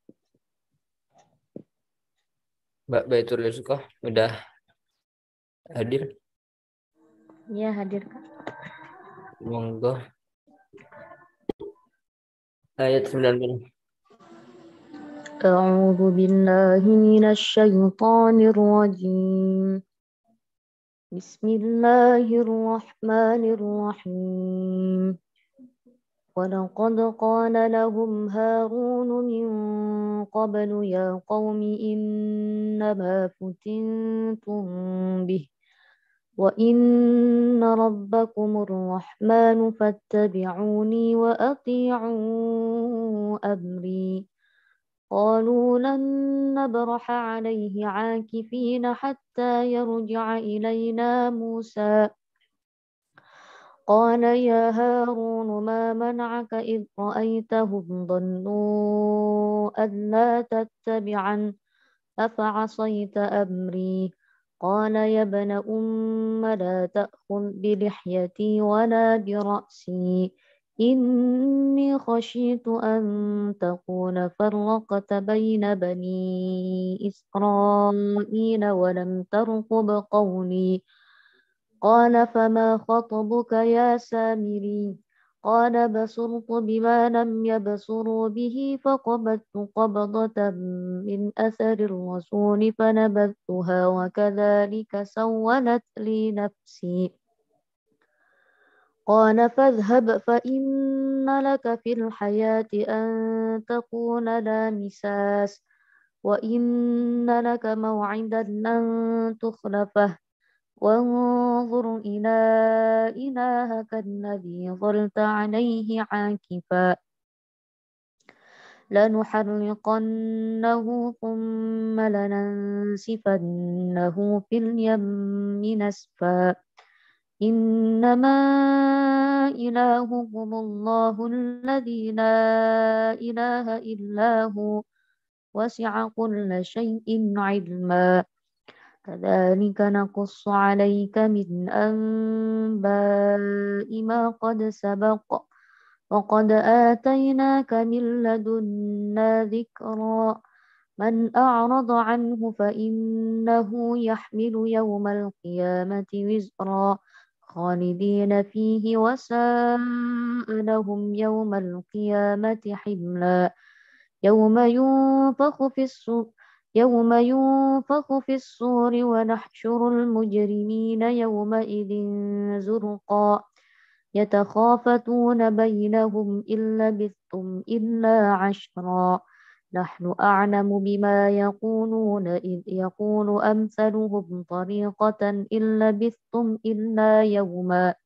Mbak Baitul Rizqah udah hadir? Ya, hadir Kak. Monggo. Ayat 90. أعوذ بالله من الشيطان الرجيم بسم الله الرحمن الرحيم ولقد قال لهم هارون من قبل يا قوم إنما فتنتم به وإن ربكم الرحمن فاتبعوني وأطيعوا أمري قالوا لن نبرح عليه عاكفين حتى يرجع إلينا موسى قال يا هارون ما منعك إذ رأيتهم ضلوا ألا تتبعن أفعصيت أمري قال يا ابن أم لا تأخذ بلحيتي ولا برأسي إني خشيت أن تكون فرقت بين بني إسرائيل ولم ترقب قولي قال فما خطبك يا سامري قال بصرت بما لم يبصروا به فقبضت قبضة من أثر الرسول فنبذتها وكذلك سولت لي نفسي قال فاذهب فإن لك في الحياة أن تقول لا مساس وإن لك موعدا لن تخلفه وانظر إلى إلهك الذي ظلت عليه عاكفا لنحرقنه ثم لننسفنه في اليم نسفا إنما إلهكم الله الذي لا إله إلا هو وسع كل شيء علما كذلك نقص عليك من أنباء ما قد سبق وقد آتيناك من لدنا ذكرا من أعرض عنه فإنه يحمل يوم القيامة وزرا خالدين فيه وساء لهم يوم القيامة حملا يوم ينفخ في الصور ونحشر المجرمين يومئذ زرقا يتخافتون بينهم إن لبثتم إلا عشرا نحن أعلم بما يقولون إذ يقول أمثلهم طريقة إن لبثتم إلا يوما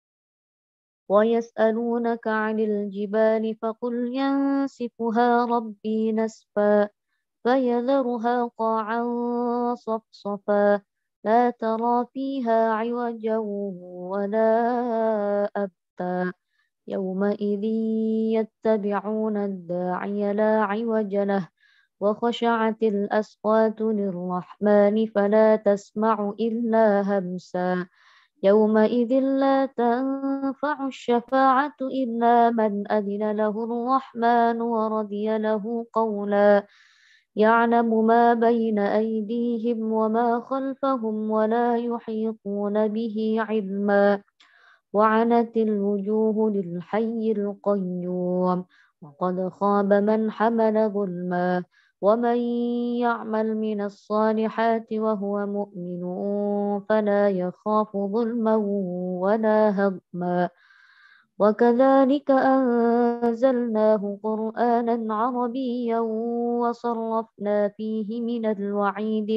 ويسألونك عن الجبال فقل ينسفها ربي نسفا فيذرها قاعا صفصفا لا ترى فيها عوجا ولا أبتا يومئذ يتبعون الداعي لا عوج له وخشعت الأصوات للرحمن فلا تسمع إلا همسا يومئذ لا تنفع الشفاعة إلا من أذن له الرحمن ورضي له قولا يعلم ما بين أيديهم وما خلفهم ولا يحيطون به علما وعنت الوجوه للحي القيوم وقد خاب من حمل ظلما ومن يعمل من الصالحات وهو مؤمن فلا يخاف ظلما ولا هضما وكذلك أنزلناه قرآنا عربيا وصرفنا فيه من الوعيد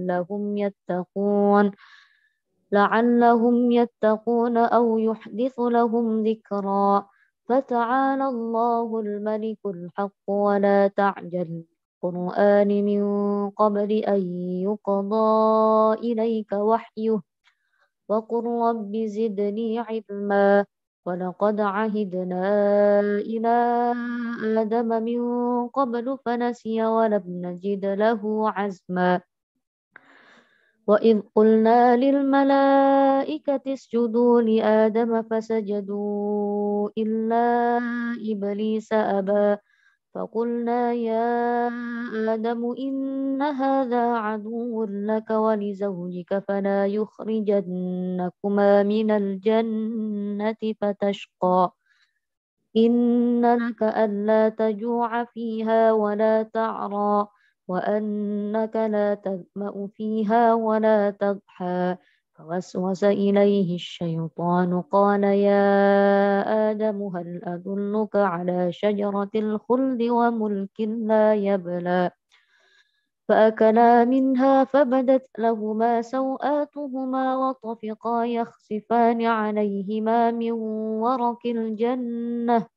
لعلهم يتقون أو يحدث لهم ذكرا فتعالى الله الملك الحق ولا تعجل بالقرآن من قبل أن يقضى إليك وحيه وقل رب زدني علما ولقد عهدنا إلى آدم من قبل فنسي ولم نجد له عزما وإذ قلنا للملائكة اسجدوا لآدم فسجدوا إلا إبليس أبى فقلنا يا آدم إن هذا عدو لك ولزوجك فلا يخرجنكما من الجنة فتشقى إن لك ألا تجوع فيها ولا تعرى وأنك لا تظمأ فيها ولا تضحى فوسوس إليه الشيطان قال يا آدم هل أدلك على شجرة الخلد وملك لا يبلى فأكلا منها فبدت لهما سوآتهما وطفقا يخصفان عليهما من ورق الجنة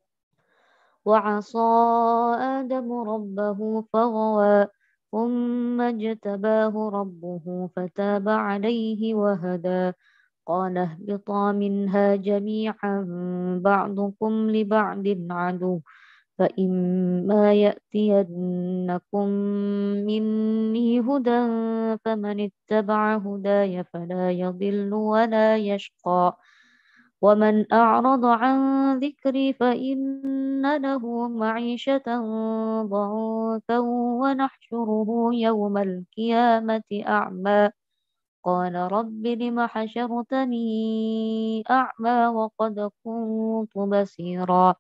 وعصى آدم ربه فغوى ثم اجتباه ربه فتاب عليه وهدى قال اهبطا منها جميعا بعضكم لبعض عدو فإما يأتينكم مني هدى فمن اتبع هداي فلا يضل ولا يشقى ومن أعرض عن ذكري فإن له معيشة ضنكا ونحشره يوم القيامة أعمى قال رب لم حشرتني أعمى وقد كنت بصيرا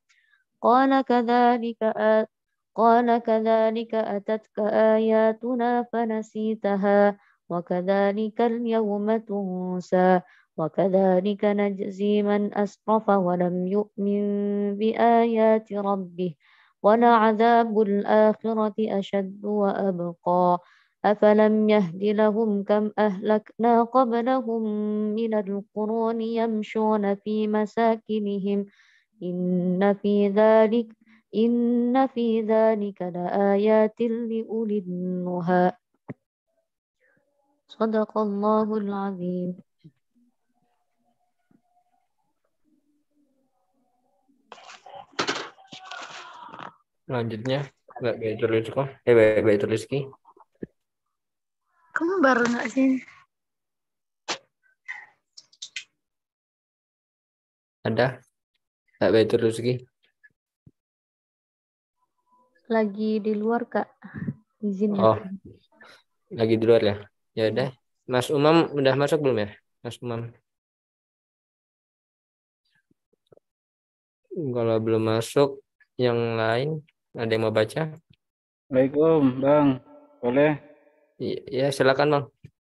قال كذلك أتتك آياتنا فنسيتها وكذلك اليوم تنسى وكذلك نجزي من أسرف ولم يؤمن بآيات ربه ولعذاب الآخرة أشد وأبقى أفلم يهد لهم كم أهلكنا قبلهم من القرون يمشون في مساكنهم إن في ذلك لآيات لأولي النهى صدق الله العظيم. Selanjutnya Mbak Baitul Rizki. Kamu baru nggak sih? Ada Mbak Baitul Rizki. Lagi di luar Kak, izin ya. Oh, lagi di luar ya. Ya udah. Mas Umam udah masuk belum ya? Mas Umam. Kalau belum masuk, yang lain ada yang mau baca? Assalamualaikum, Bang. Boleh? Ya, silakan Bang.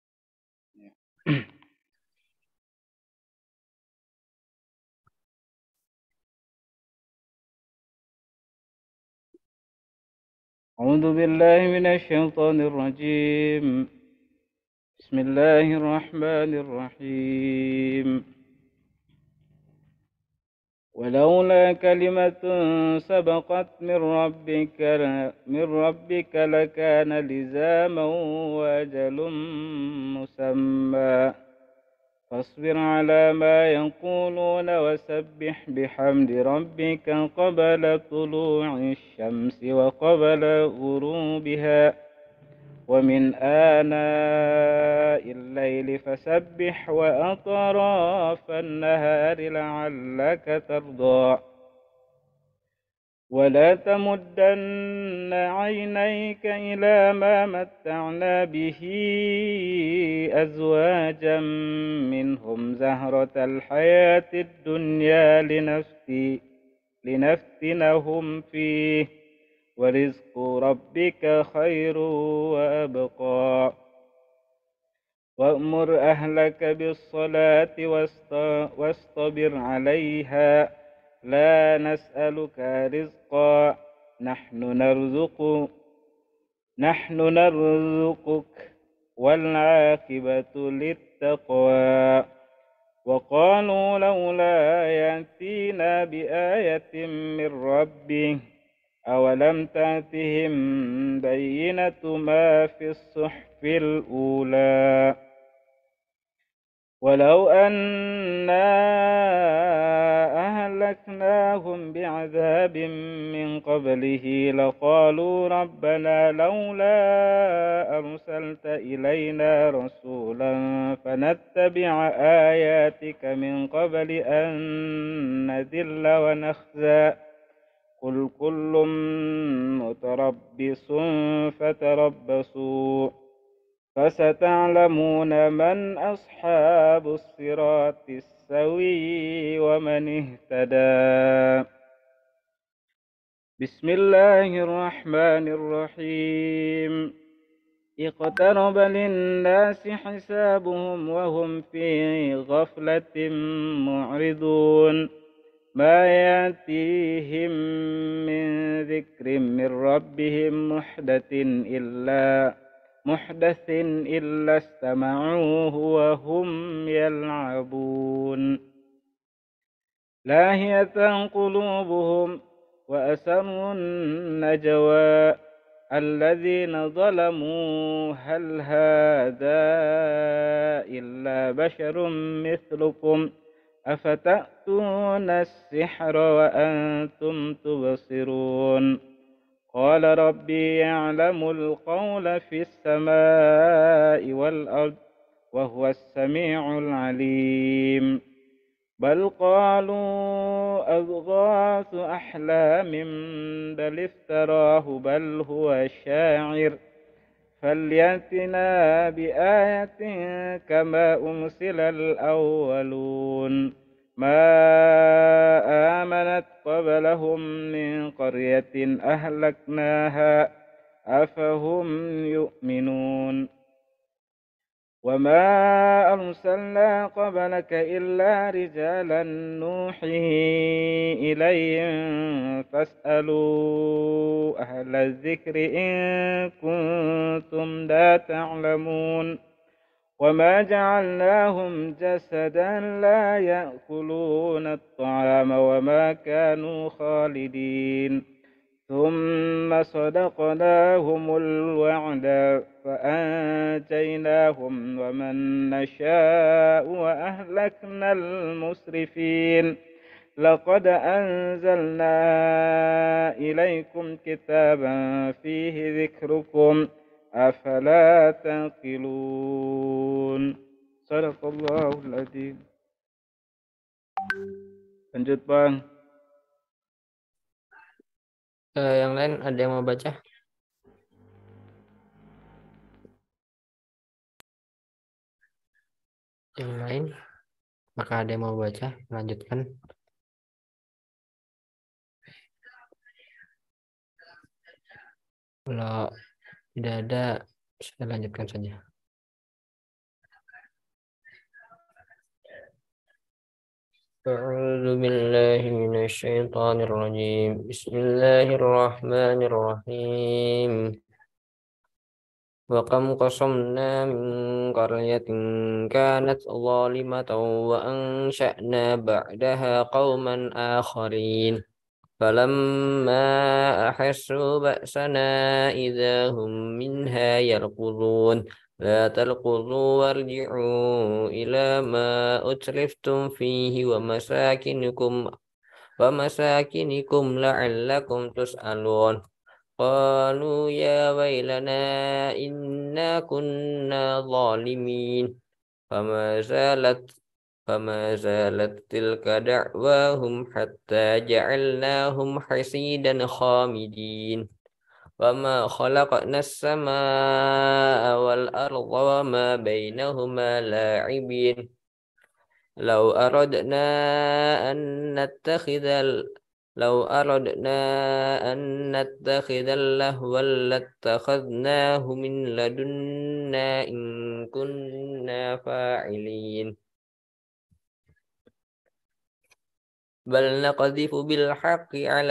أعوذ بالله من الشيطان الرجيم. بسم الله الرحمن الرحيم. ولولا كلمة سبقت من ربك لكان لزاما وأجل مسمى فاصبر على ما يقولون وسبح بحمد ربك قبل طلوع الشمس وقبل غروبها ومن آناء الليل فسبح وأطراف النهار لعلك ترضى ولا تمدن عينيك إلى ما متعنا به أزواجا منهم زهرة الحياة الدنيا لنفتنهم فيه ورزق ربك خير وأبقى وأمر أهلك بالصلاة واصطبر عليها لا نسألك رزقا نحن نرزقك والعاقبة للتقوى وقالوا لولا يأتينا بآية من ربه أولم تأتهم بينة ما في الصحف الأولى ولو أنا أهلكناهم بعذاب من قبله لقالوا ربنا لولا أرسلت إلينا رسولا فنتبع آياتك من قبل أن نذل ونخزى قل كل متربص فتربصوا فستعلمون من أصحاب الصراط السوي ومن اهتدى بسم الله الرحمن الرحيم اقترب للناس حسابهم وهم في غفلة معرضون ما يأتيهم من ذكر من ربهم محدث إلا استمعوه وهم يلعبون لاهية قلوبهم وأسروا النجوى الذين ظلموا هل هذا إلا بشر مثلكم أفتأتون السحر وأنتم تبصرون قال ربي يعلم القول في السماء والأرض وهو السميع العليم بل قالوا أضغاث أحلام بل افتراه بل هو شاعر فليأتنا بآية كما أرسل الأولون ما آمنت قبلهم من قرية أهلكناها أفهم يؤمنون وما أرسلنا قبلك إلا رجالا نوحي إليهم فاسألوا أهل الذكر إن كنتم لا تعلمون وما جعلناهم جسدا لا يأكلون الطعام وما كانوا خالدين ثم صدقناهم الوعد فأنجيناهم ومن نشاء وأهلكنا المسرفين لقد أنزلنا إليكم كتابا فيه ذكركم أفلا تعقلون صدق الله العظيم. Lanjut Bang. Yang lain ada yang mau baca? Yang lain? Maka ada yang mau baca? Lanjutkan. Kalau tidak ada, saya lanjutkan saja. أعوذ بالله من الشيطان الرجيم بسم الله الرحمن الرحيم وكم قصمنا من قرية كانت ظالمة وأنشأنا بعدها قوما آخرين فلما أحسوا بأسنا إذا هم منها يركضون لا تركضوا وارجعوا إلى ما أترفتم فيه ومساكنكم لعلكم تسألون قالوا يا ويلنا إنا كنا ظالمين فما زالت تلك دعواهم حتى جعلناهم حصيدا خامدين وما خلقنا السماء والأرض وما بينهما لاعبين لو أردنا أن نتخذ اللهو لاتخذناه من لدنا إن كنا فاعلين بل نقذف بالحق على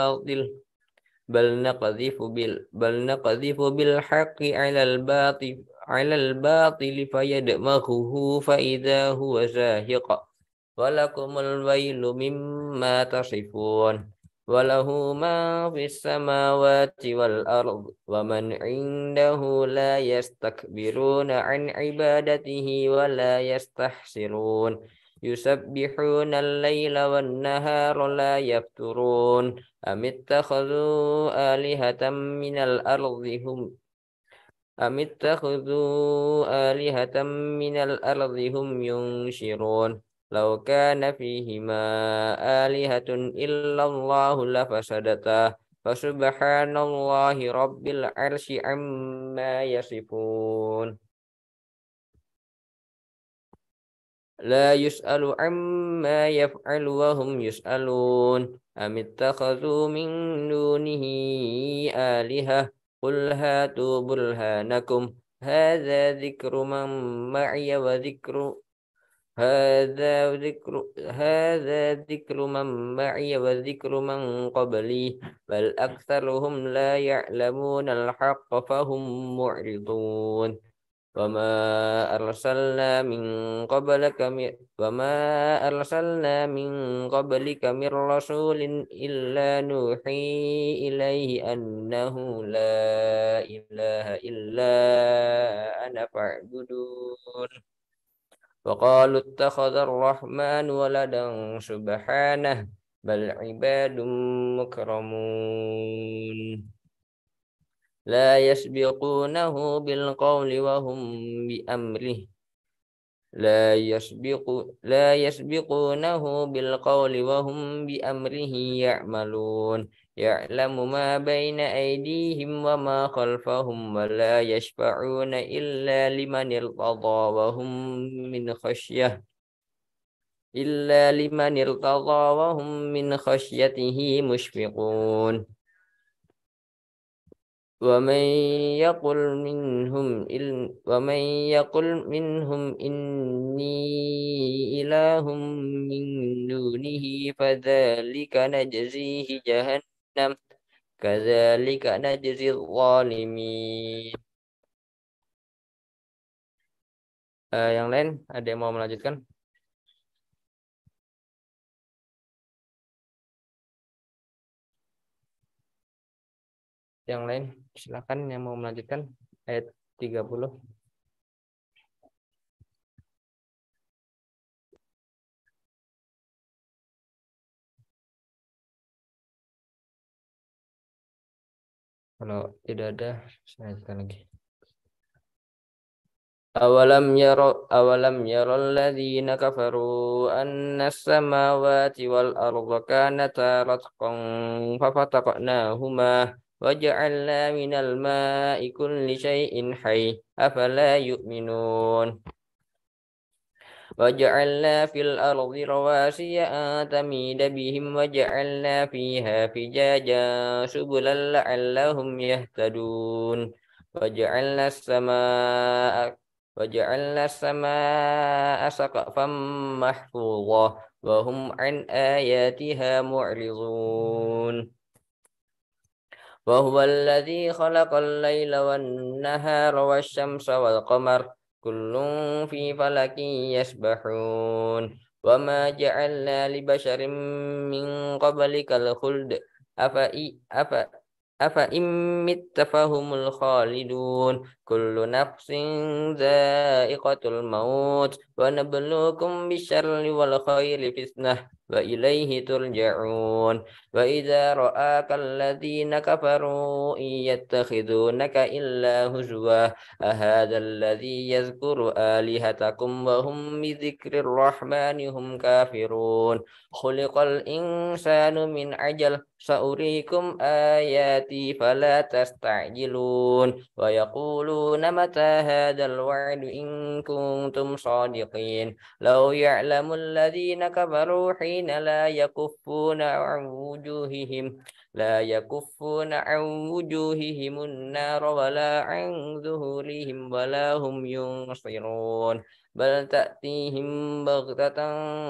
الباطل فيدمغه فإذا هو زاهق ولكم الويل مما تصفون وله ما في السماوات والأرض ومن عنده لا يستكبرون عن عبادته ولا يستحسرون يسبحون الليل والنهار لا يفترون أم اتخذوا آلهة من الأرض هم ينشرون لو كان فيهما آلهة إلا الله لفسدتا فسبحان الله رب العرش عما يصفون لا يسأل عما يفعل وهم يسألون أم اتخذوا من دونه آلهة قل هاتوا برهانكم هذا ذكر من معي وذكر من قبلي بل أكثرهم لا يعلمون الحق فهم معرضون وما أرسلنا من قبلك من رسول إلا نوحي إليه أنه لا إله إلا أنا فاعبدون وقالوا اتخذ الرحمن ولدا سبحانه بل عباد مكرمون لا يسبقونه بالقول وهم بأمره يعملون يعلم ما بين أيديهم وما خلفهم ولا يشفعون إلا لمن ارتضى وهم من خشيته مشفقون ومن يقل منهم إني إله من دونه فذلك نجزيه جهنم كذلك نجزي الظالمين. Yang lain ada yang mau melanjutkan? Yang lain silakan yang mau melanjutkan ayat 30. Kalau tidak ada, saya lanjutkan lagi. أولم يروا الذين كفروا أن السماوات والأرض كانتا رتقا ففتقناهما وجعلنا من الماء كل شيء حي أفلا يؤمنون وجعلنا في الأرض رواسي أن تميد بهم وجعلنا فيها فجاجا سبلا لعلهم يهتدون وجعلنا السماء سقفا محفوظا وهم عن آياتها معرضون وهو الذي خلق الليل والنهار والشمس والقمر كل في فلك يسبحون وما جعلنا لبشر من قبلك الخلد أفإن مت فهم الخالدون كل نفس ذائقة الموت ونبلوكم بالشر والخير فتنة وإليه ترجعون وإذا رآك الذين كفروا إن يتخذونك إلا هزوا أهذا الذي يذكر آلهتكم وهم بذكر الرحمن هم كافرون خلق الإنسان من عجل سأريكم آياتي فلا تستعجلون ويقولون متى هذا الوعد إن كنتم صادقين لو يعلم الذين كفروا حين لا يكفون عن وجوههم النار ولا عن ظهورهم ولا هم ينصرون بل تأتيهم بغتة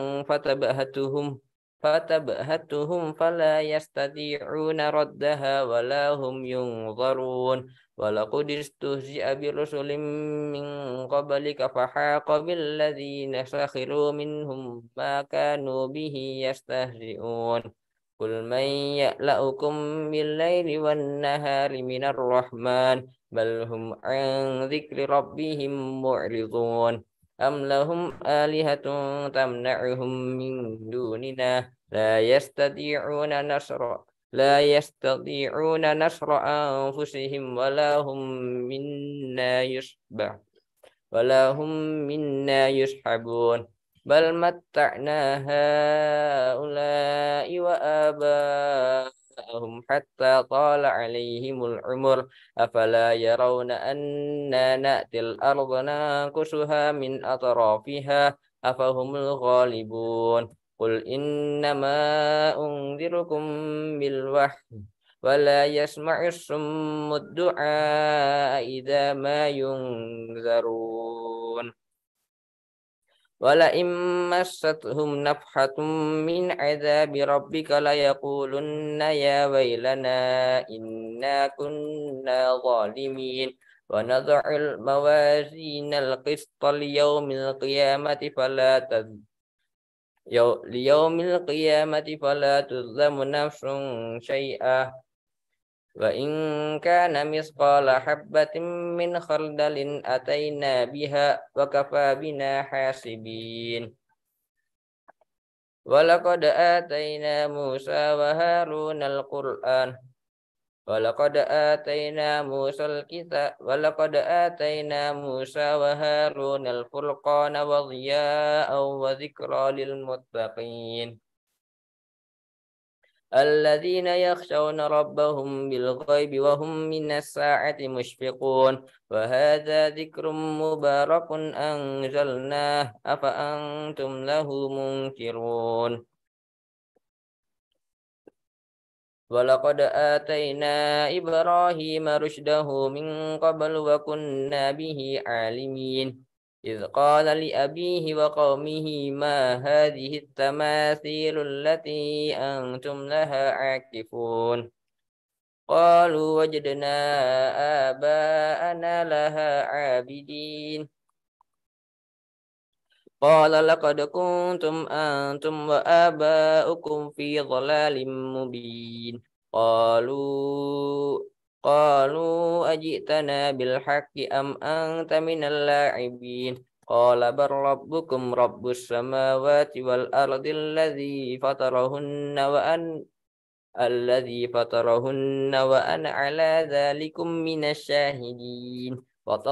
فتبهتهم فلا يستطيعون ردها ولا هم ينظرون ولقد استهزئ برسل من قبلك فحاق بالذين سخروا منهم ما كانوا به يستهزئون قل من يألؤكم بالليل والنهار من الرحمن بل هم عن ذكر ربهم معرضون أم لهم آلهة تمنعهم من دوننا لا يستطيعون نصر أنفسهم ولا هم منا يسحبون بل متعنا هؤلاء وآباءهم حتى طال عليهم العمر أفلا يرون أنا نأتي الأرض ننقصها من أطرافها أفهم الغالبون قل إنما أنذركم بالوحي ولا يسمع الصم الدعاء إذا ما ينذرون ولئن مستهم نفحة من عذاب ربك ليقولن يا ويلنا إنا كنا ظالمين ونضع الموازين القسط ليوم القيامة فلا تظلم نفس شيئا وإن كان مثقال حبة من خردل أتينا بها وكفى بنا حاسبين ولقد آتينا موسى وهارون القرآن ولقد آتينا موسى وهارون الفرقان وضياء وذكرى للمتقين الذين يخشون ربهم بالغيب وهم من الساعة مشفقون وهذا ذكر مبارك أنزلناه أفأنتم له منكرون ولقد آتينا إبراهيم رشده من قبل وكنا به عالمين إذ قال لأبيه وقومه ما هذه التماثيل التي أنتم لها عاكفون قالوا وجدنا آباءنا لها عابدين قال لقد كنتم أنتم وآباؤكم في ضلال مبين قالوا أجئتنا بالحق أم أنت من اللاعبين قال بل ربكم رب السماوات والأرض الذي فطرهن وأنا على ذلكم من الشاهدين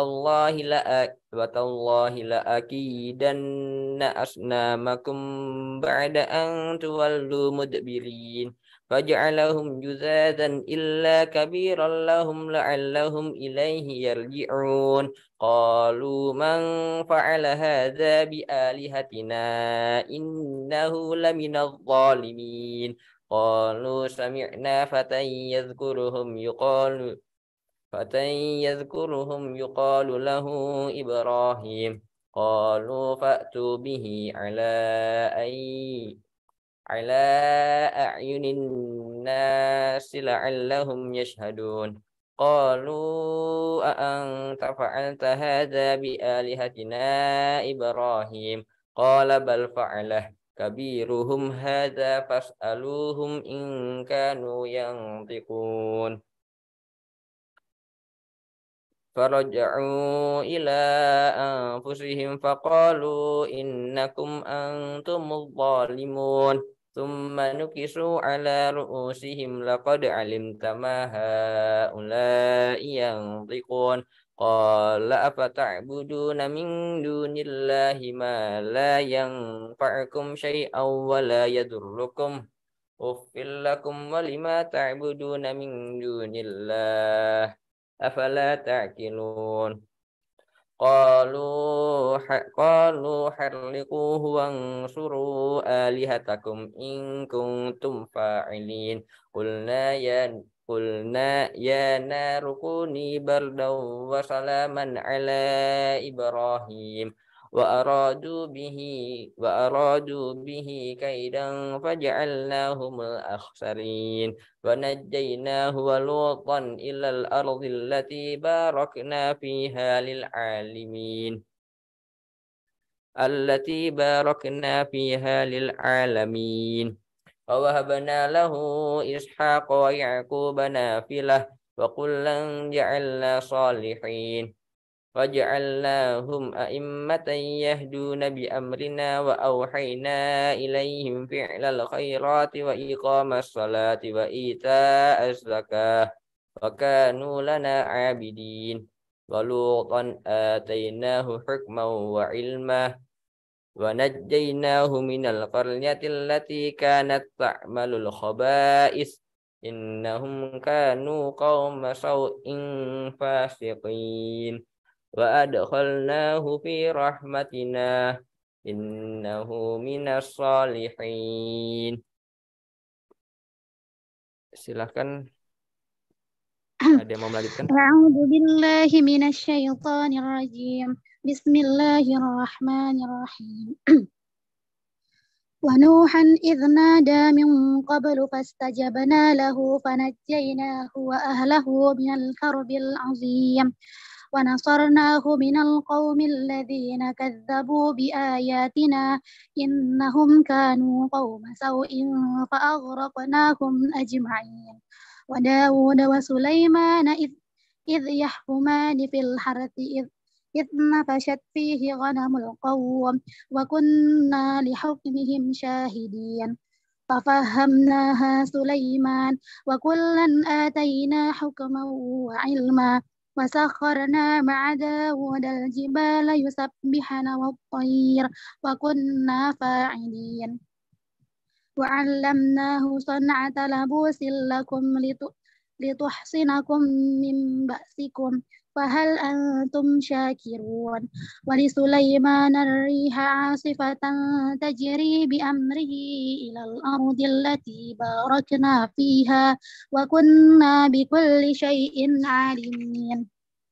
وتالله لأكيدن أصنامكم بعد أن تولوا مدبرين فجعلهم جذاذا إلا كبيرا لهم لعلهم إليه يرجعون قالوا من فعل هذا بآلهتنا إنه لمن الظالمين قالوا سمعنا فتى يذكرهم يقال له إبراهيم قالوا فأتوا به على أعين الناس لعلهم يشهدون قالوا أأنت فعلت هذا بآلهتنا إبراهيم قال بل فعله كبيرهم هذا فاسألوهم إن كانوا ينطقون فرجعوا إلى أنفسهم فقالوا إنكم أنتم الظالمون ثم نكسوا على رؤوسهم لقد علمت ما هؤلاء ينطقون قال أفتعبدون من دون الله ما لا ينفعكم شيئا ولا يضركم أف لكم ولما تعبدون من دون الله أفلا تعقلون قالوا حرقوه وانصروا آلهتكم إن كنتم فاعلين قلنا يا نار كوني بردا وسلاما على إبراهيم وأرادوا به كيدا فجعلناهم الأخسرين ونجيناه ولوطا إلى الأرض التي باركنا فيها للعالمين ووهبنا له إسحاق ويعقوب نافلة وكلا جعلنا صالحين وجعلناهم أئمة يهدون بأمرنا وأوحينا إليهم فعل الخيرات وإقام الصلاة وإيتاء الزكاة وكانوا لنا عابدين ولوطا آتيناه حكما وعلما ونجيناه من القرية التي كانت تعمل الخبائث إنهم كانوا قوم سوء فاسقين وأدخلناه في رحمتنا إنه من الصالحين. Silakan, ada yang mau melanjutkan? أعوذ بالله من الشيطان الرجيم بسم الله الرحمن الرحيم ونوحا إذ نادى من قبل فاستجبنا له فنجيناه وأهله من الكرب العظيم ونصرناه من القوم الذين كذبوا بآياتنا إنهم كانوا قوم سوء فأغرقناهم أجمعين وداود وسليمان إذ يحكمان في الحرث إذ نفشت فيه غنم القوم وكنا لحكمهم شاهدين ففهمناها سليمان وكلا آتينا حكما وعلما وسخرنا مع داود الجبال يسبحن والطير وكنا فاعلين وعلمناه صنعة لبوس لكم لتحصنكم من بأسكم فهل أنتم شاكرون ولسليمان الريح عاصفة تجري بأمره إلى الأرض التي باركنا فيها وكنا بكل شيء عالمين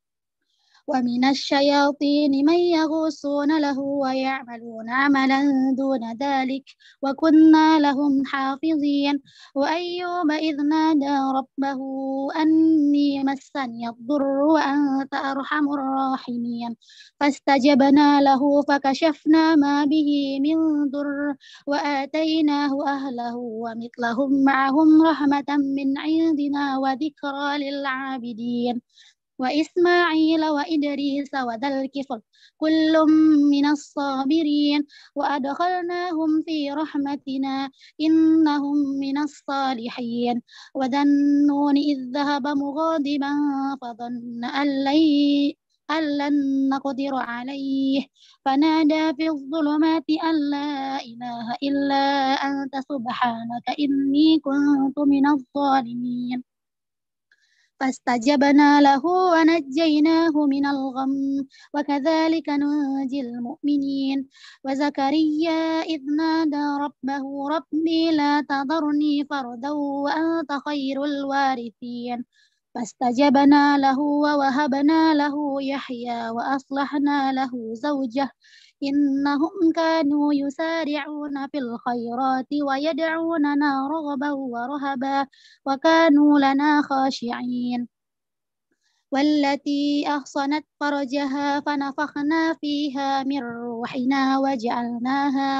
ومن الشياطين من يغوصون له ويعملون عملا دون ذلك وكنا لهم حافظين وأيوب إذ نادى ربه أني مسني الضر وأنت أرحم الراحمين فاستجبنا له فكشفنا ما به من ضر وآتيناه أهله ومثلهم معهم رحمة من عندنا وذكرى للعابدين وإسماعيل وإدريس وذا الكفل كل من الصابرين وأدخلناهم في رحمتنا إنهم من الصالحين وذا النون إذ ذهب مغاضبا فظن أن لن نقدر عليه فنادى في الظلمات أن لا إله إلا أنت سبحانك إني كنت من الظالمين فاستجبنا له ونجيناه من الغم وكذلك ننجي المؤمنين وزكريا إذ نادى ربه ربي لا تذرني فردا وأنت خير الوارثين فاستجبنا له ووهبنا له يحيى وأصلحنا له زوجه إنهم كانوا يسارعون في الخيرات ويدعوننا رغبا ورهبا وكانوا لنا خاشعين والتي أحصنت فرجها فنفخنا فيها من روحنا وجعلناها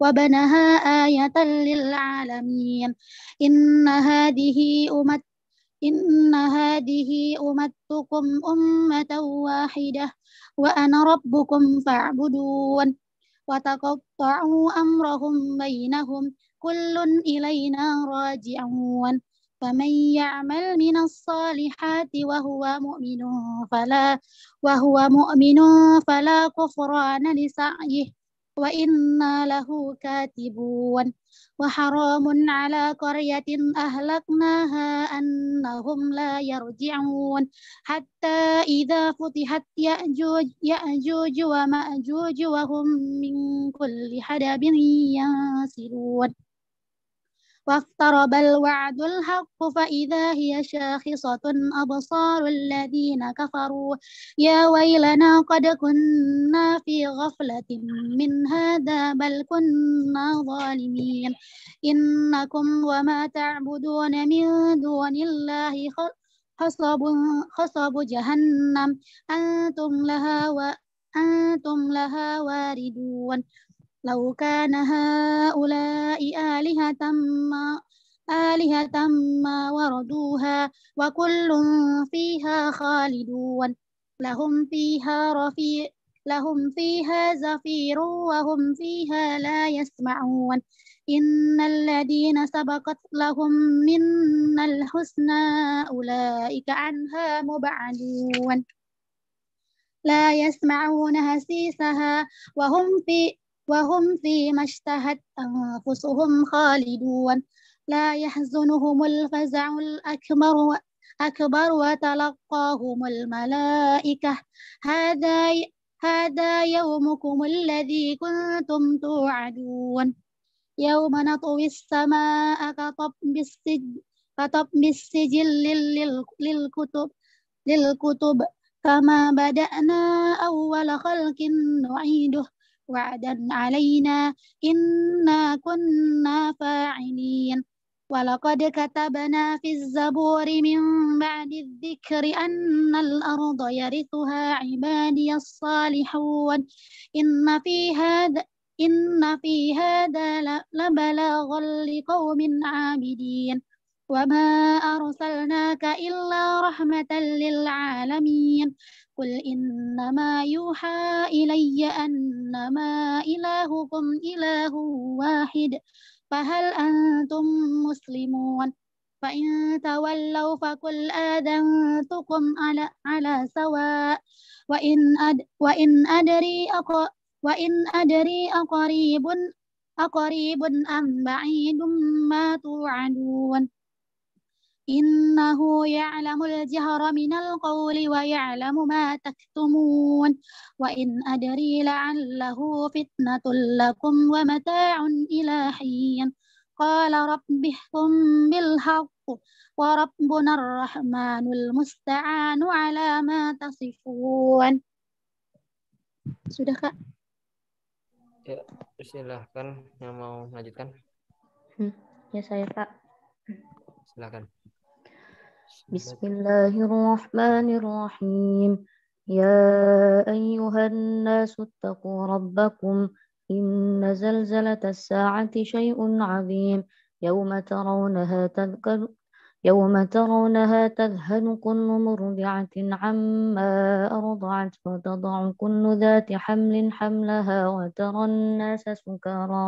وبنها آية للعالمين إن هذه إن هذه أمتكم أمة واحدة وأنا ربكم فاعبدون وتقطعوا أمرهم بينهم كل إلينا راجعون فمن يعمل من الصالحات وهو مؤمن فلا كفران لسعيه وإنا له كاتبون وحرام على قرية أهلكناها أنهم لا يرجعون حتى إذا فتحت يأجوج ومأجوج وهم من كل حدب ينسلون واقترب الوعد الحق فإذا هي شاخصة أبصار الذين كفروا يا ويلنا قد كنا في غفلة من هذا بل كنا ظالمين إنكم وما تعبدون من دون الله حصب جهنم أنتم لها واردون لو كان هؤلاء آلهة ما وردوها وكل فيها خالدون لهم فيها زفير وهم فيها لا يسمعون إن الذين سبقت لهم منا الحسنى أولئك عنها مبعدون لا يسمعون حسيسها وهم فيما اشتهت أنفسهم خالدون لا يحزنهم الفزع الأكبر وتلقاهم الملائكة هذا يومكم الذي كنتم توعدون يوم نطوي السماء كطي السجل للكتب كما بدأنا أول خلق نعيده وعدا علينا إنا كنا فاعلين ولقد كتبنا في الزبور من بعد الذكر أن الأرض يرثها عبادي الصالحون إن في هذا لبلاغا لقوم عابدين وما أرسلناك إلا رحمة للعالمين قل إنما يوحى إلي أنما إلهكم إله واحد فهل أنتم مسلمون فإن تولوا فقل آذنتكم على سواء وإن أدري أقريب أم بعيد ما توعدون إنه يعلم الجهر من القول ويعلم ما تكتمون وإن أدري لعله فتنة لكم ومتاع إلى حين قال رب احكم بالحق وربنا الرحمن المستعان على ما تصفون. Sudah Kak? Ya, silahkan yang mau melanjutkan. Ya saya Kak. Silakan. بسم الله الرحمن الرحيم يا أيها الناس اتقوا ربكم إن زلزلة الساعة شيء عظيم يوم ترونها تذهل كل مرضعة عما أرضعت وتضع كل ذات حمل حملها وترى الناس سكارى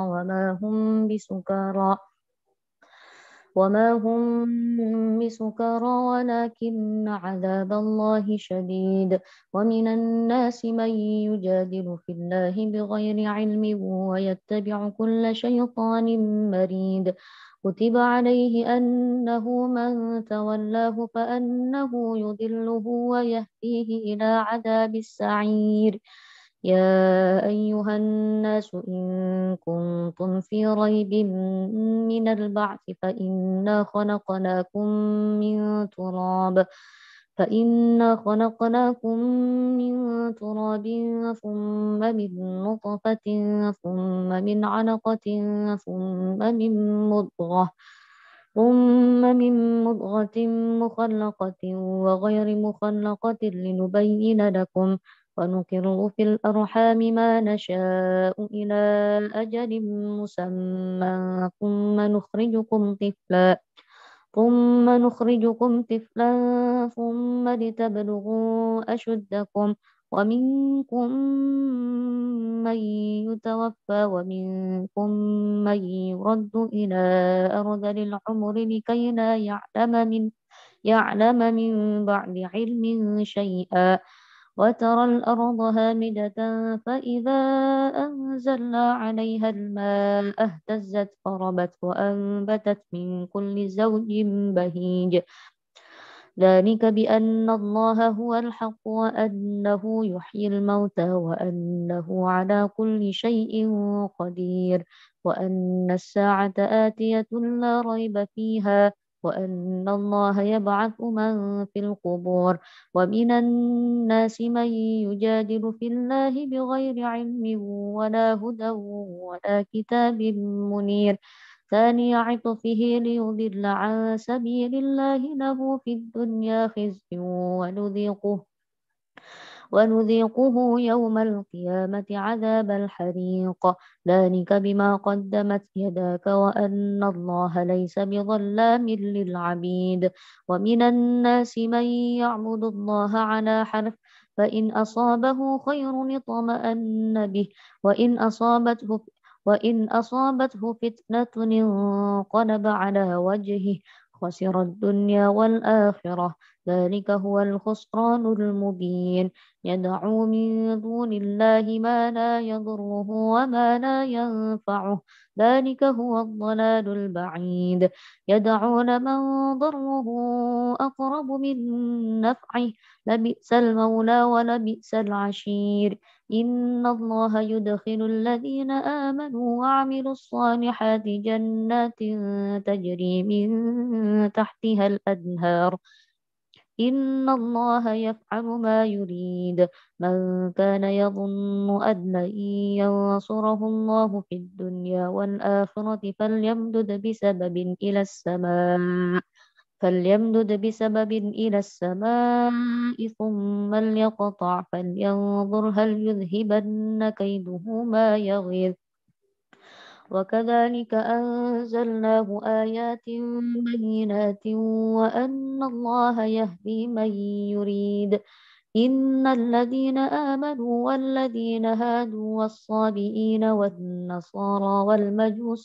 وما هم بسكارى ولكن عذاب الله شديد ومن الناس من يجادل في الله بغير علم ويتبع كل شيطان مريد كتب عليه أنه من تولاه فأنه يضله ويهديه إلى عذاب السعير يا أيها الناس إن كنتم في ريب من البعث فإنا خلقناكم من تراب ثم من نطفة ثم من علقة ثم من مضغة مخلقة وغير مخلقة لنبين لكم ونقر في الأرحام ما نشاء إلى أجل مسمى ثم نخرجكم طفلا ثم نخرجكم طفلا ثم لتبلغوا أشدكم ومنكم من يتوفى ومنكم من يرد إلى أرذل العمر لكي لا يعلم من بعد علم شيئا وترى الأرض هامدة فإذا أنزلنا عليها الماء اهتزت فربت وأنبتت من كل زوج بهيج ذلك بأن الله هو الحق وأنه يحيي الموتى وأنه على كل شيء قدير وأن الساعة آتية لا ريب فيها وأن الله يبعث من في القبور ومن الناس من يجادل في الله بغير علم ولا هدى ولا كتاب منير ثاني عطفه ليضل عن سبيل الله له في الدنيا خزي ونذيقه يوم القيامة عذاب الحريق ذلك بما قدمت يداك وأن الله ليس بظلام للعبيد ومن الناس من يعبد الله على حرف فإن أصابه خير اطمأن به وإن أصابته فتنة انقلب على وجهه خسر الدنيا والآخرة ذلك هو الخسران المبين يدعو من دون الله ما لا يضره وما لا ينفعه ذلك هو الضلال البعيد يدعون من ضره أقرب من نفعه لبئس المولى ولبئس العشير إن الله يدخل الذين آمنوا وعملوا الصالحات جنات تجري من تحتها الأنهار إن الله يفعل ما يريد من كان يظن أن لن ينصره الله في الدنيا والآخرة فليمدد بسبب إلى السماء ثم ليقطع فلينظر هل يذهبن كيده ما يغيظ وكذلك أنزلناه آيات بينات وأن الله يهدي من يريد إن الذين آمنوا والذين هادوا والصابئين والنصارى والمجوس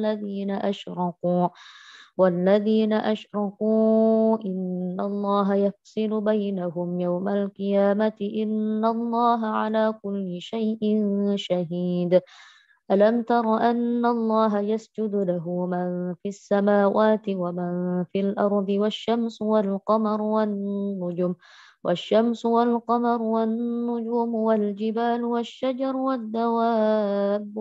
والذين أشركوا إن الله يفصل بينهم يوم القيامة إن الله على كل شيء شهيد ألم تر أن الله يسجد له من في السماوات ومن في الأرض والشمس والقمر والنجوم والجبال والشجر والدواب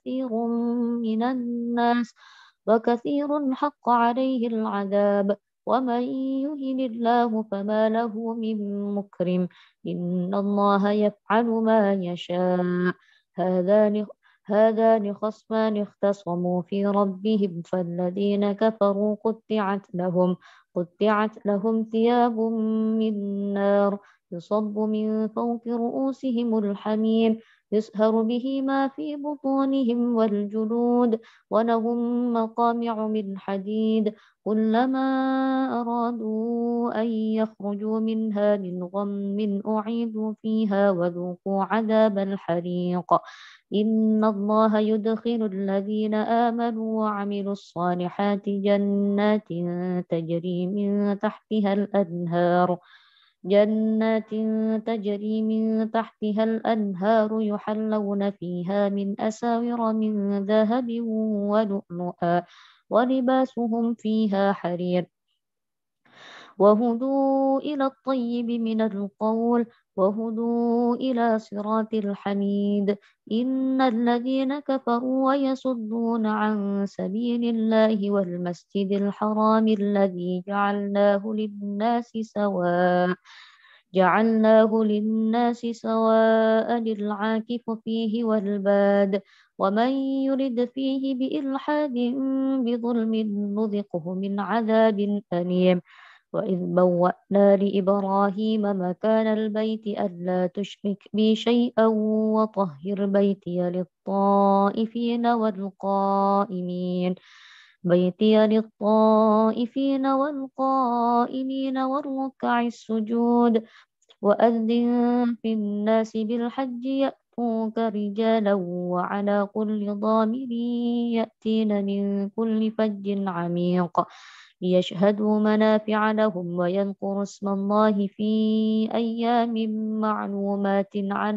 وكثير حق عليه العذاب ومن يهن الله فما له من مكرم إن الله يفعل ما يشاء هذان خصمان اختصموا في ربهم فالذين كفروا قطعت لهم ثياب من نار يصب من فوق رؤوسهم الحميم يسهر به ما في بطونهم والجلود ولهم مقامع من حديد كلما أرادوا أن يخرجوا منها من غم أعيدوا فيها وذوقوا عذاب الحريق إن الله يدخل الذين آمنوا وعملوا الصالحات جنات تجري من تحتها الأنهار يحلون فيها من أساور من ذهب ولؤلؤا ولباسهم فيها حرير وهدوا إلى الطيب من القول وهدوا إلى صراط الحميد إن الذين كفروا ويصدون عن سبيل الله والمسجد الحرام الذي جعلناه للناس سواء العاكف فيه والباد ومن يرد فيه بإلحاد بظلم نذقه من عذاب أليم وإذ بوأنا لإبراهيم مكان البيت ألا تشرك بي شيئا وطهر بيتي للطائفين والقائمين بيتي للطائفين والقائمين والركع السجود وأذن في الناس بالحج يأتوك رجالا وعلى كل ضامر يأتين من كل فج عميق ليشهدوا منافع لهم ويذكروا اسم الله في أيام معلومات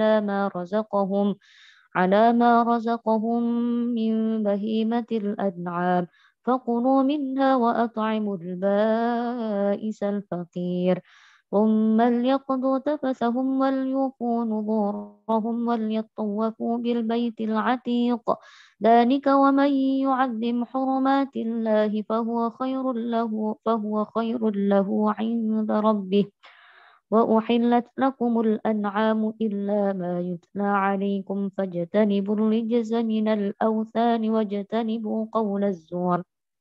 على ما رزقهم من بهيمة الأنعام فكلوا منها وأطعموا البائس الفقير ثم ليقضوا تفثهم وليوفوا نذورهم وليطوفوا بالبيت العتيق ذلك ومن يعظم حرمات الله فهو خير له عند ربه وأحلت لكم الأنعام إلا ما يتلى عليكم فاجتنبوا الرجز من الأوثان واجتنبوا قول الزور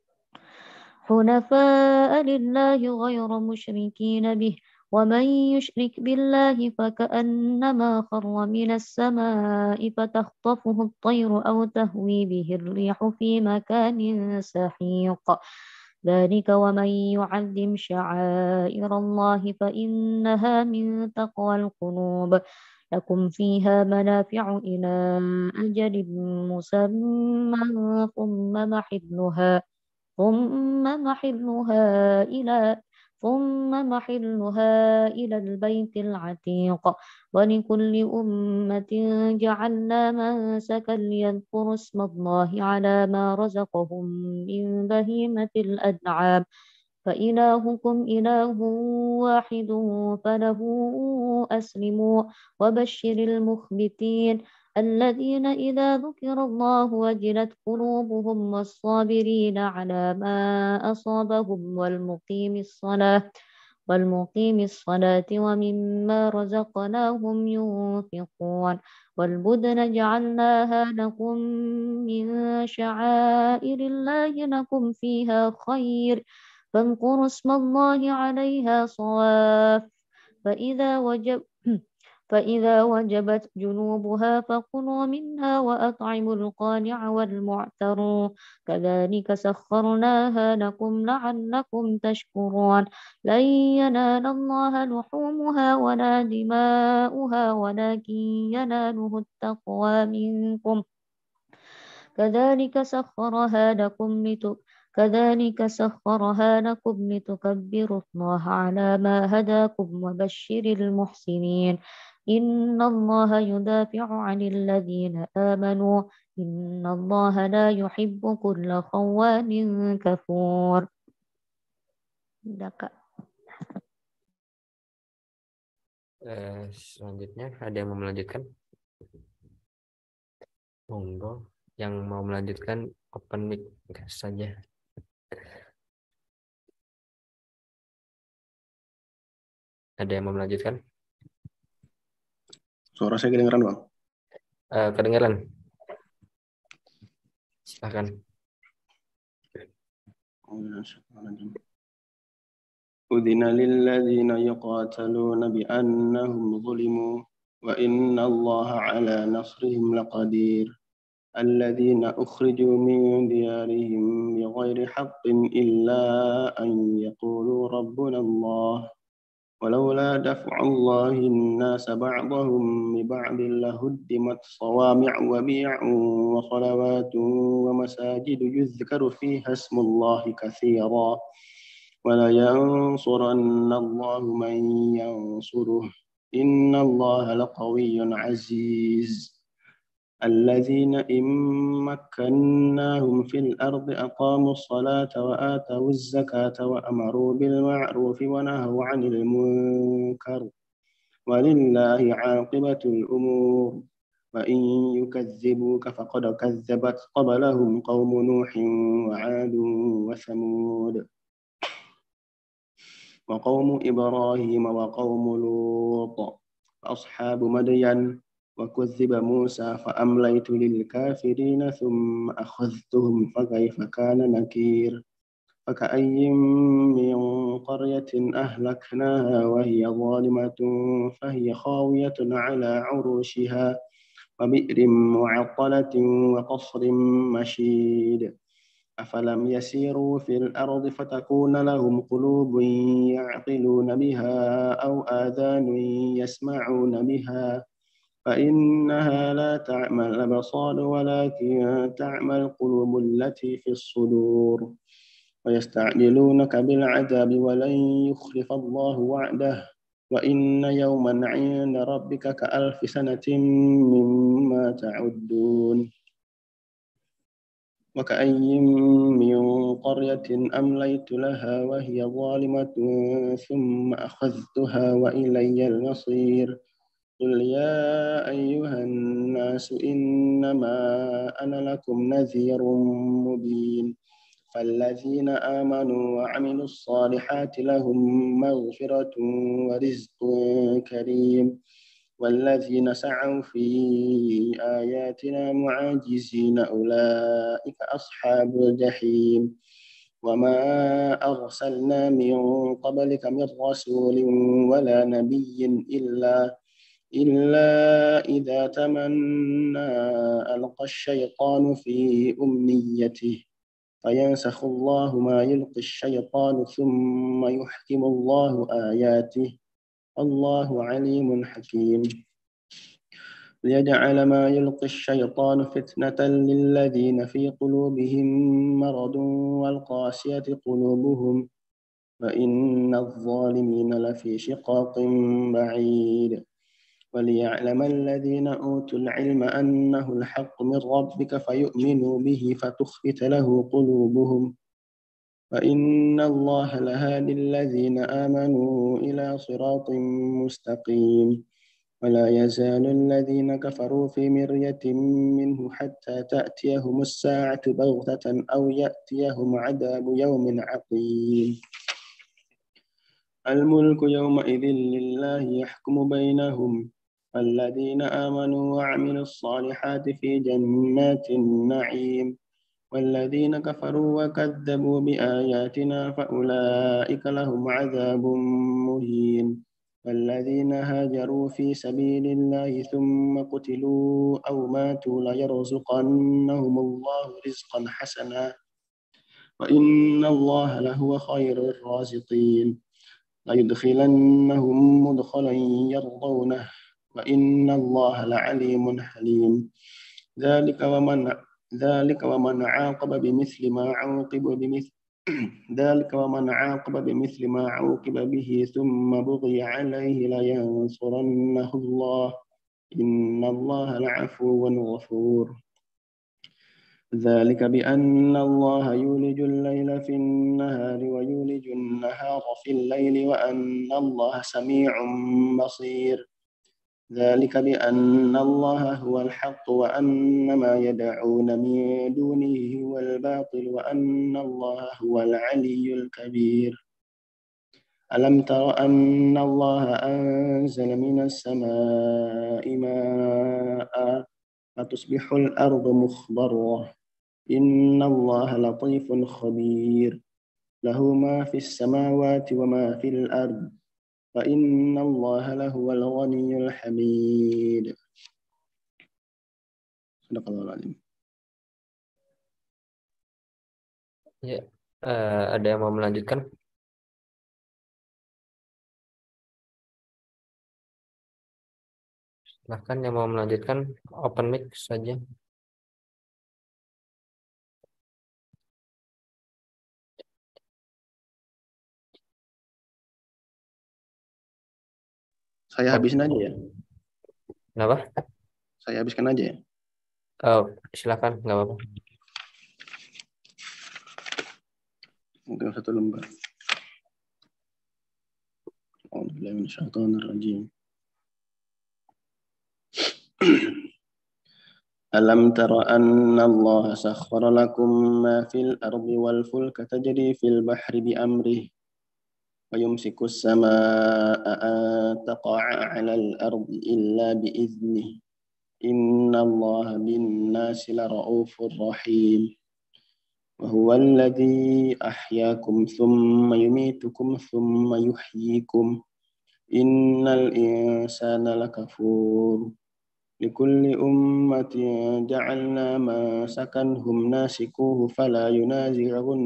حنفاء لله غير مشركين به ومن يشرك بالله فكأنما خر من السماء فتخطفه الطير أو تهوي به الريح في مكان سحيق ذلك ومن يعظم شعائر الله فإنها من تقوى القلوب لكم فيها منافع إلى أجل مسمى ثم محلها إلى البيت العتيق ولكل أمة جعلنا منسكا ليذكروا اسم الله على ما رزقهم من بهيمة الأنعام فإلهكم إله واحد فله أسلموا وبشر المخبتين الذين إذا ذكر الله وجلت قلوبهم والصابرين على ما أصابهم والمقيم الصلاة ومما رزقناهم ينفقون والبدن جعلناها لكم من شعائر الله لكم فيها خير فاذكروا اسم الله عليها صواف فإذا وجبت جنوبها فكلوا منها وأطعموا القانع والمعتر كذلك سخرناها لكم لعلكم تشكرون لن ينال الله لحومها ولا دماؤها ولكن يناله التقوى منكم كذلك سخرها لكم لتكبروا الله على ما هداكم وبشر المحسنين إن الله يدافع عن الذين آمنوا إن الله لا يحب كل خوان كفور. Selanjutnya ada yang mau melanjutkan? Monggo, yang mau melanjutkan open mic saja. Ada yang mau melanjutkan? Suara saya kedengeran, Bang? Kedengeran. Silakan. أذن للذين يقاتلون بأنهم ظلموا وإن الله على نصرهم لقدير الذين أخرجوا من ديارهم بغير حق إلا أن يقولوا ربنا الله ولولا دفع الله الناس بعضهم ببعض لهدمت صوامع وبيع وصلوات ومساجد يذكر فيها اسم الله كثيرا ولينصرن الله من ينصره إن الله لقوي عزيز الذين إن مكناهم في الأرض أقاموا الصلاة وآتوا الزكاة وأمروا بالمعروف ونهوا عن المنكر ولله عاقبة الأمور وإن يكذبوك فقد كذبت قبلهم قوم نوح وعاد وثمود وقوم إبراهيم وقوم لوط وأصحاب مدين وكذب موسى فأمليت للكافرين ثم أخذتهم فكيف كان نكير فكأي من قرية أهلكناها وهي ظالمة فهي خاوية على عروشها وبئر معطلة وقصر مشيد أفلم يسيروا في الأرض فتكون لهم قلوب يعقلون بها أو آذان يسمعون بها فإنها لا تعمى الأبصار ولكن تعمى القلوب التي في الصدور ويستعجلونك بالعذاب ولن يخلف الله وعده وإن يوما عند ربك كألف سنة مما تعدون وكأي من قرية أمليت لها وهي ظالمة ثم أخذتها وإلي المصير قل يا أيها الناس إنما أنا لكم نذير مبين فالذين آمنوا وعملوا الصالحات لهم مغفرة ورزق كريم والذين سعوا في آياتنا معاجزين أولئك أصحاب الجحيم وما أرسلنا من قبلك من رسول ولا نبي إلا إذا تمنى ألقى الشيطان في أمنيته فينسخ الله ما يلقي الشيطان ثم يحكم الله آياته الله عليم حكيم ليجعل ما يلقي الشيطان فتنة للذين في قلوبهم مرض والقاسية قلوبهم وإن الظالمين لفي شقاق بعيد وليعلم الذين أوتوا العلم أنه الحق من ربك فيؤمنوا به فتخبت له قلوبهم وإن الله لهادي الذين آمنوا إلى صراط مستقيم ولا يزال الذين كفروا في مرية منه حتى تأتيهم الساعة بغتة أو يأتيهم عذاب يوم عقيم الملك يومئذ لله يحكم بينهم الذين آمنوا وعملوا الصالحات في جنات النعيم والذين كفروا وكذبوا بآياتنا فأولئك لهم عذاب مهين والذين هاجروا في سبيل الله ثم قتلوا أو ماتوا ليرزقنهم الله رزقا حسنا وإن الله لهو خير الرازقين ليدخلنهم مدخلا يرضونه وإن الله لعليم حليم ذلك ومن عاقب بمثل ما عوقب به ثم بغي عليه لينصرنه الله إن الله لعفو غفور ذلك بأن الله يولج الليل في النهار ويولج النهار في الليل وأن الله سميع بصير ذلك بأن الله هو الحق وأن ما يدعون من دونه هو الباطل وأن الله هو العلي الكبير ألم تر أن الله أنزل من السماء ماء فتصبح الأرض مخضرة إن الله لطيف خبير له ما في السماوات وما في الأرض فإن الله لهو الغني الحميد صدق الله العظيم. Ya, ada yang mau melanjutkan? Silahkan yang mau melanjutkan, open mic saja. Saya habisin aja ya. Kenapa? Saya habiskan aja ya. Oh, silakan, nggak apa-apa. Mungkin satu lembar. A'udzubillahi minasyaitonir rajim. ألم تر أن الله سخر لكم ما في الأرض والفلك تجري في البحر بأمره ويمسك السماء أن تقع على الأرض إلا بإذنه إن الله بالناس لرؤوف رحيم وهو الذي أحياكم ثم يميتكم ثم يحييكم إن الإنسان لكفور لكل أمة جعلنا منسكا هم ناسكوه فلا ينازعن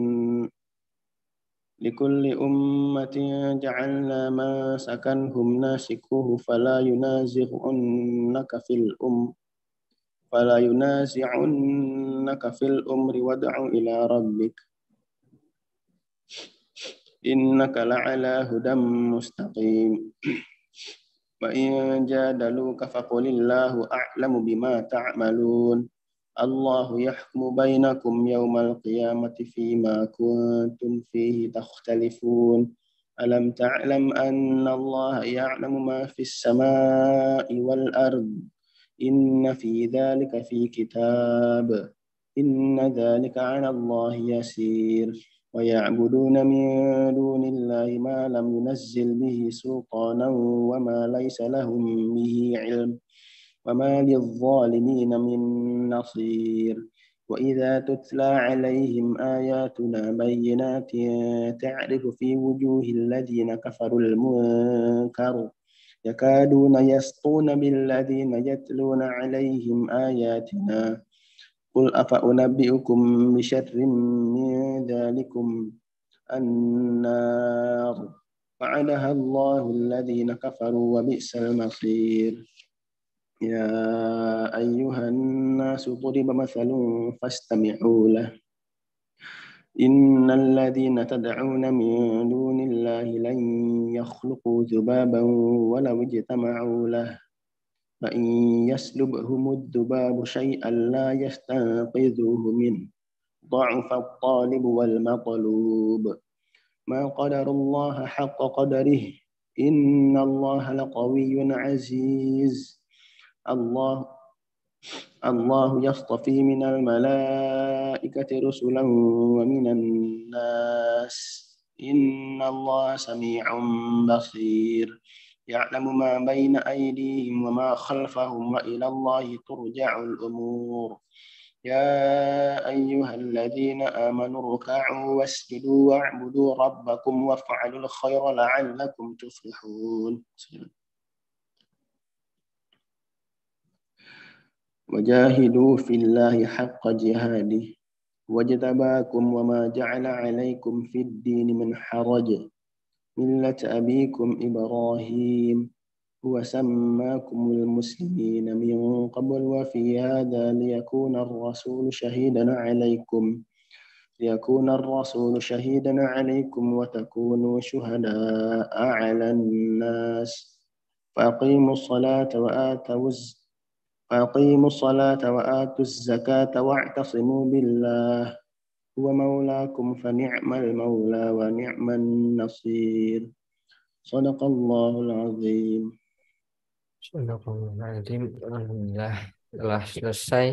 لكل أمة جعلنا منسكا هم ناسكوه فلا ينازعنك في الأمر وادع إلى ربك إنك لعلى هدى مستقيم وإن جادلوك فقل الله أعلم بما تعملون الله يحكم بينكم يوم القيامة فيما كنتم فيه تختلفون ألم تعلم أن الله يعلم ما في السماء والأرض إن في ذلك في كتاب إن ذلك على الله يسير ويعبدون من دون الله ما لم ينزل به سلطانا وما ليس لهم به علم وما للظالمين من نصير وإذا تتلى عليهم آياتنا بينات تعرف في وجوه الذين كفروا المنكر يكادون يسطون بالذين يتلون عليهم آياتنا قل أفأنبئكم بشر من ذلكم النار وعدها الله الذين كفروا وبئس المصير يا أيها الناس ضرب مثل فاستمعوا له إن الذين تدعون من دون الله لن يخلقوا ذبابا ولو اجتمعوا له فإن يسلبهم الذباب شيئا لا يستنقذوه منه ضعف الطالب والمطلوب ما قدر الله حق قدره إن الله لقوي عزيز الله يصطفي من الملائكة رسلا ومن الناس إن الله سميع بصير يعلم ما بين أيديهم وما خلفهم وإلى الله ترجع الأمور يا أيها الذين آمنوا اركعوا واسجدوا واعبدوا ربكم وافعلوا الخير لعلكم تفلحون وجاهدوا في الله حق جهاده واجتباكم وما جعل عليكم في الدين من حرج ملة أبيكم إبراهيم هو سماكم المسلمين من قبل وفي هذا ليكون الرسول شهيدا عليكم وتكونوا شهداء على الناس فأقيموا الصلاة وآتوا الزكاة واعتصموا بالله هو مولاكم فنعم المولى ونعم النصير صدق الله العظيم. Bismillahirrahmanirrahim. Alhamdulillah telah selesai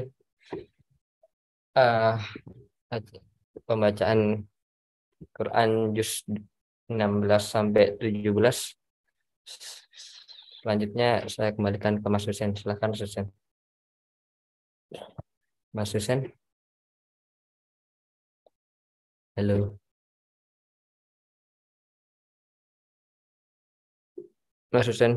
pembacaan Quran juz 16 sampai 17. Selanjutnya saya kembalikan ke Mas Husen. Silakan Mas Husen. Mas Husen. Halo. Mas Husen.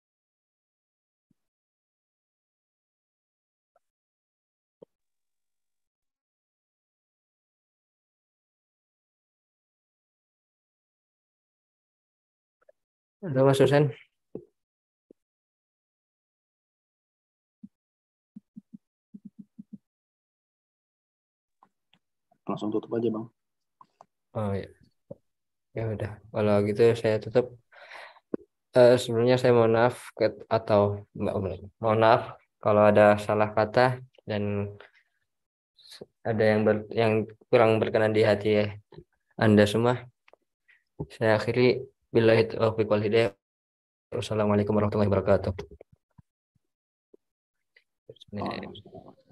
Halo Mas Husen. Langsung tutup aja Bang. Oh ya. Ya udah. Kalau gitu saya tutup. Sebelumnya saya mohon maaf mohon maaf kalau ada salah kata dan ada yang kurang berkenan di hati Anda semua. Saya akhiri billahi taufiq wal hidayah. Wassalamualaikum warahmatullahi wabarakatuh.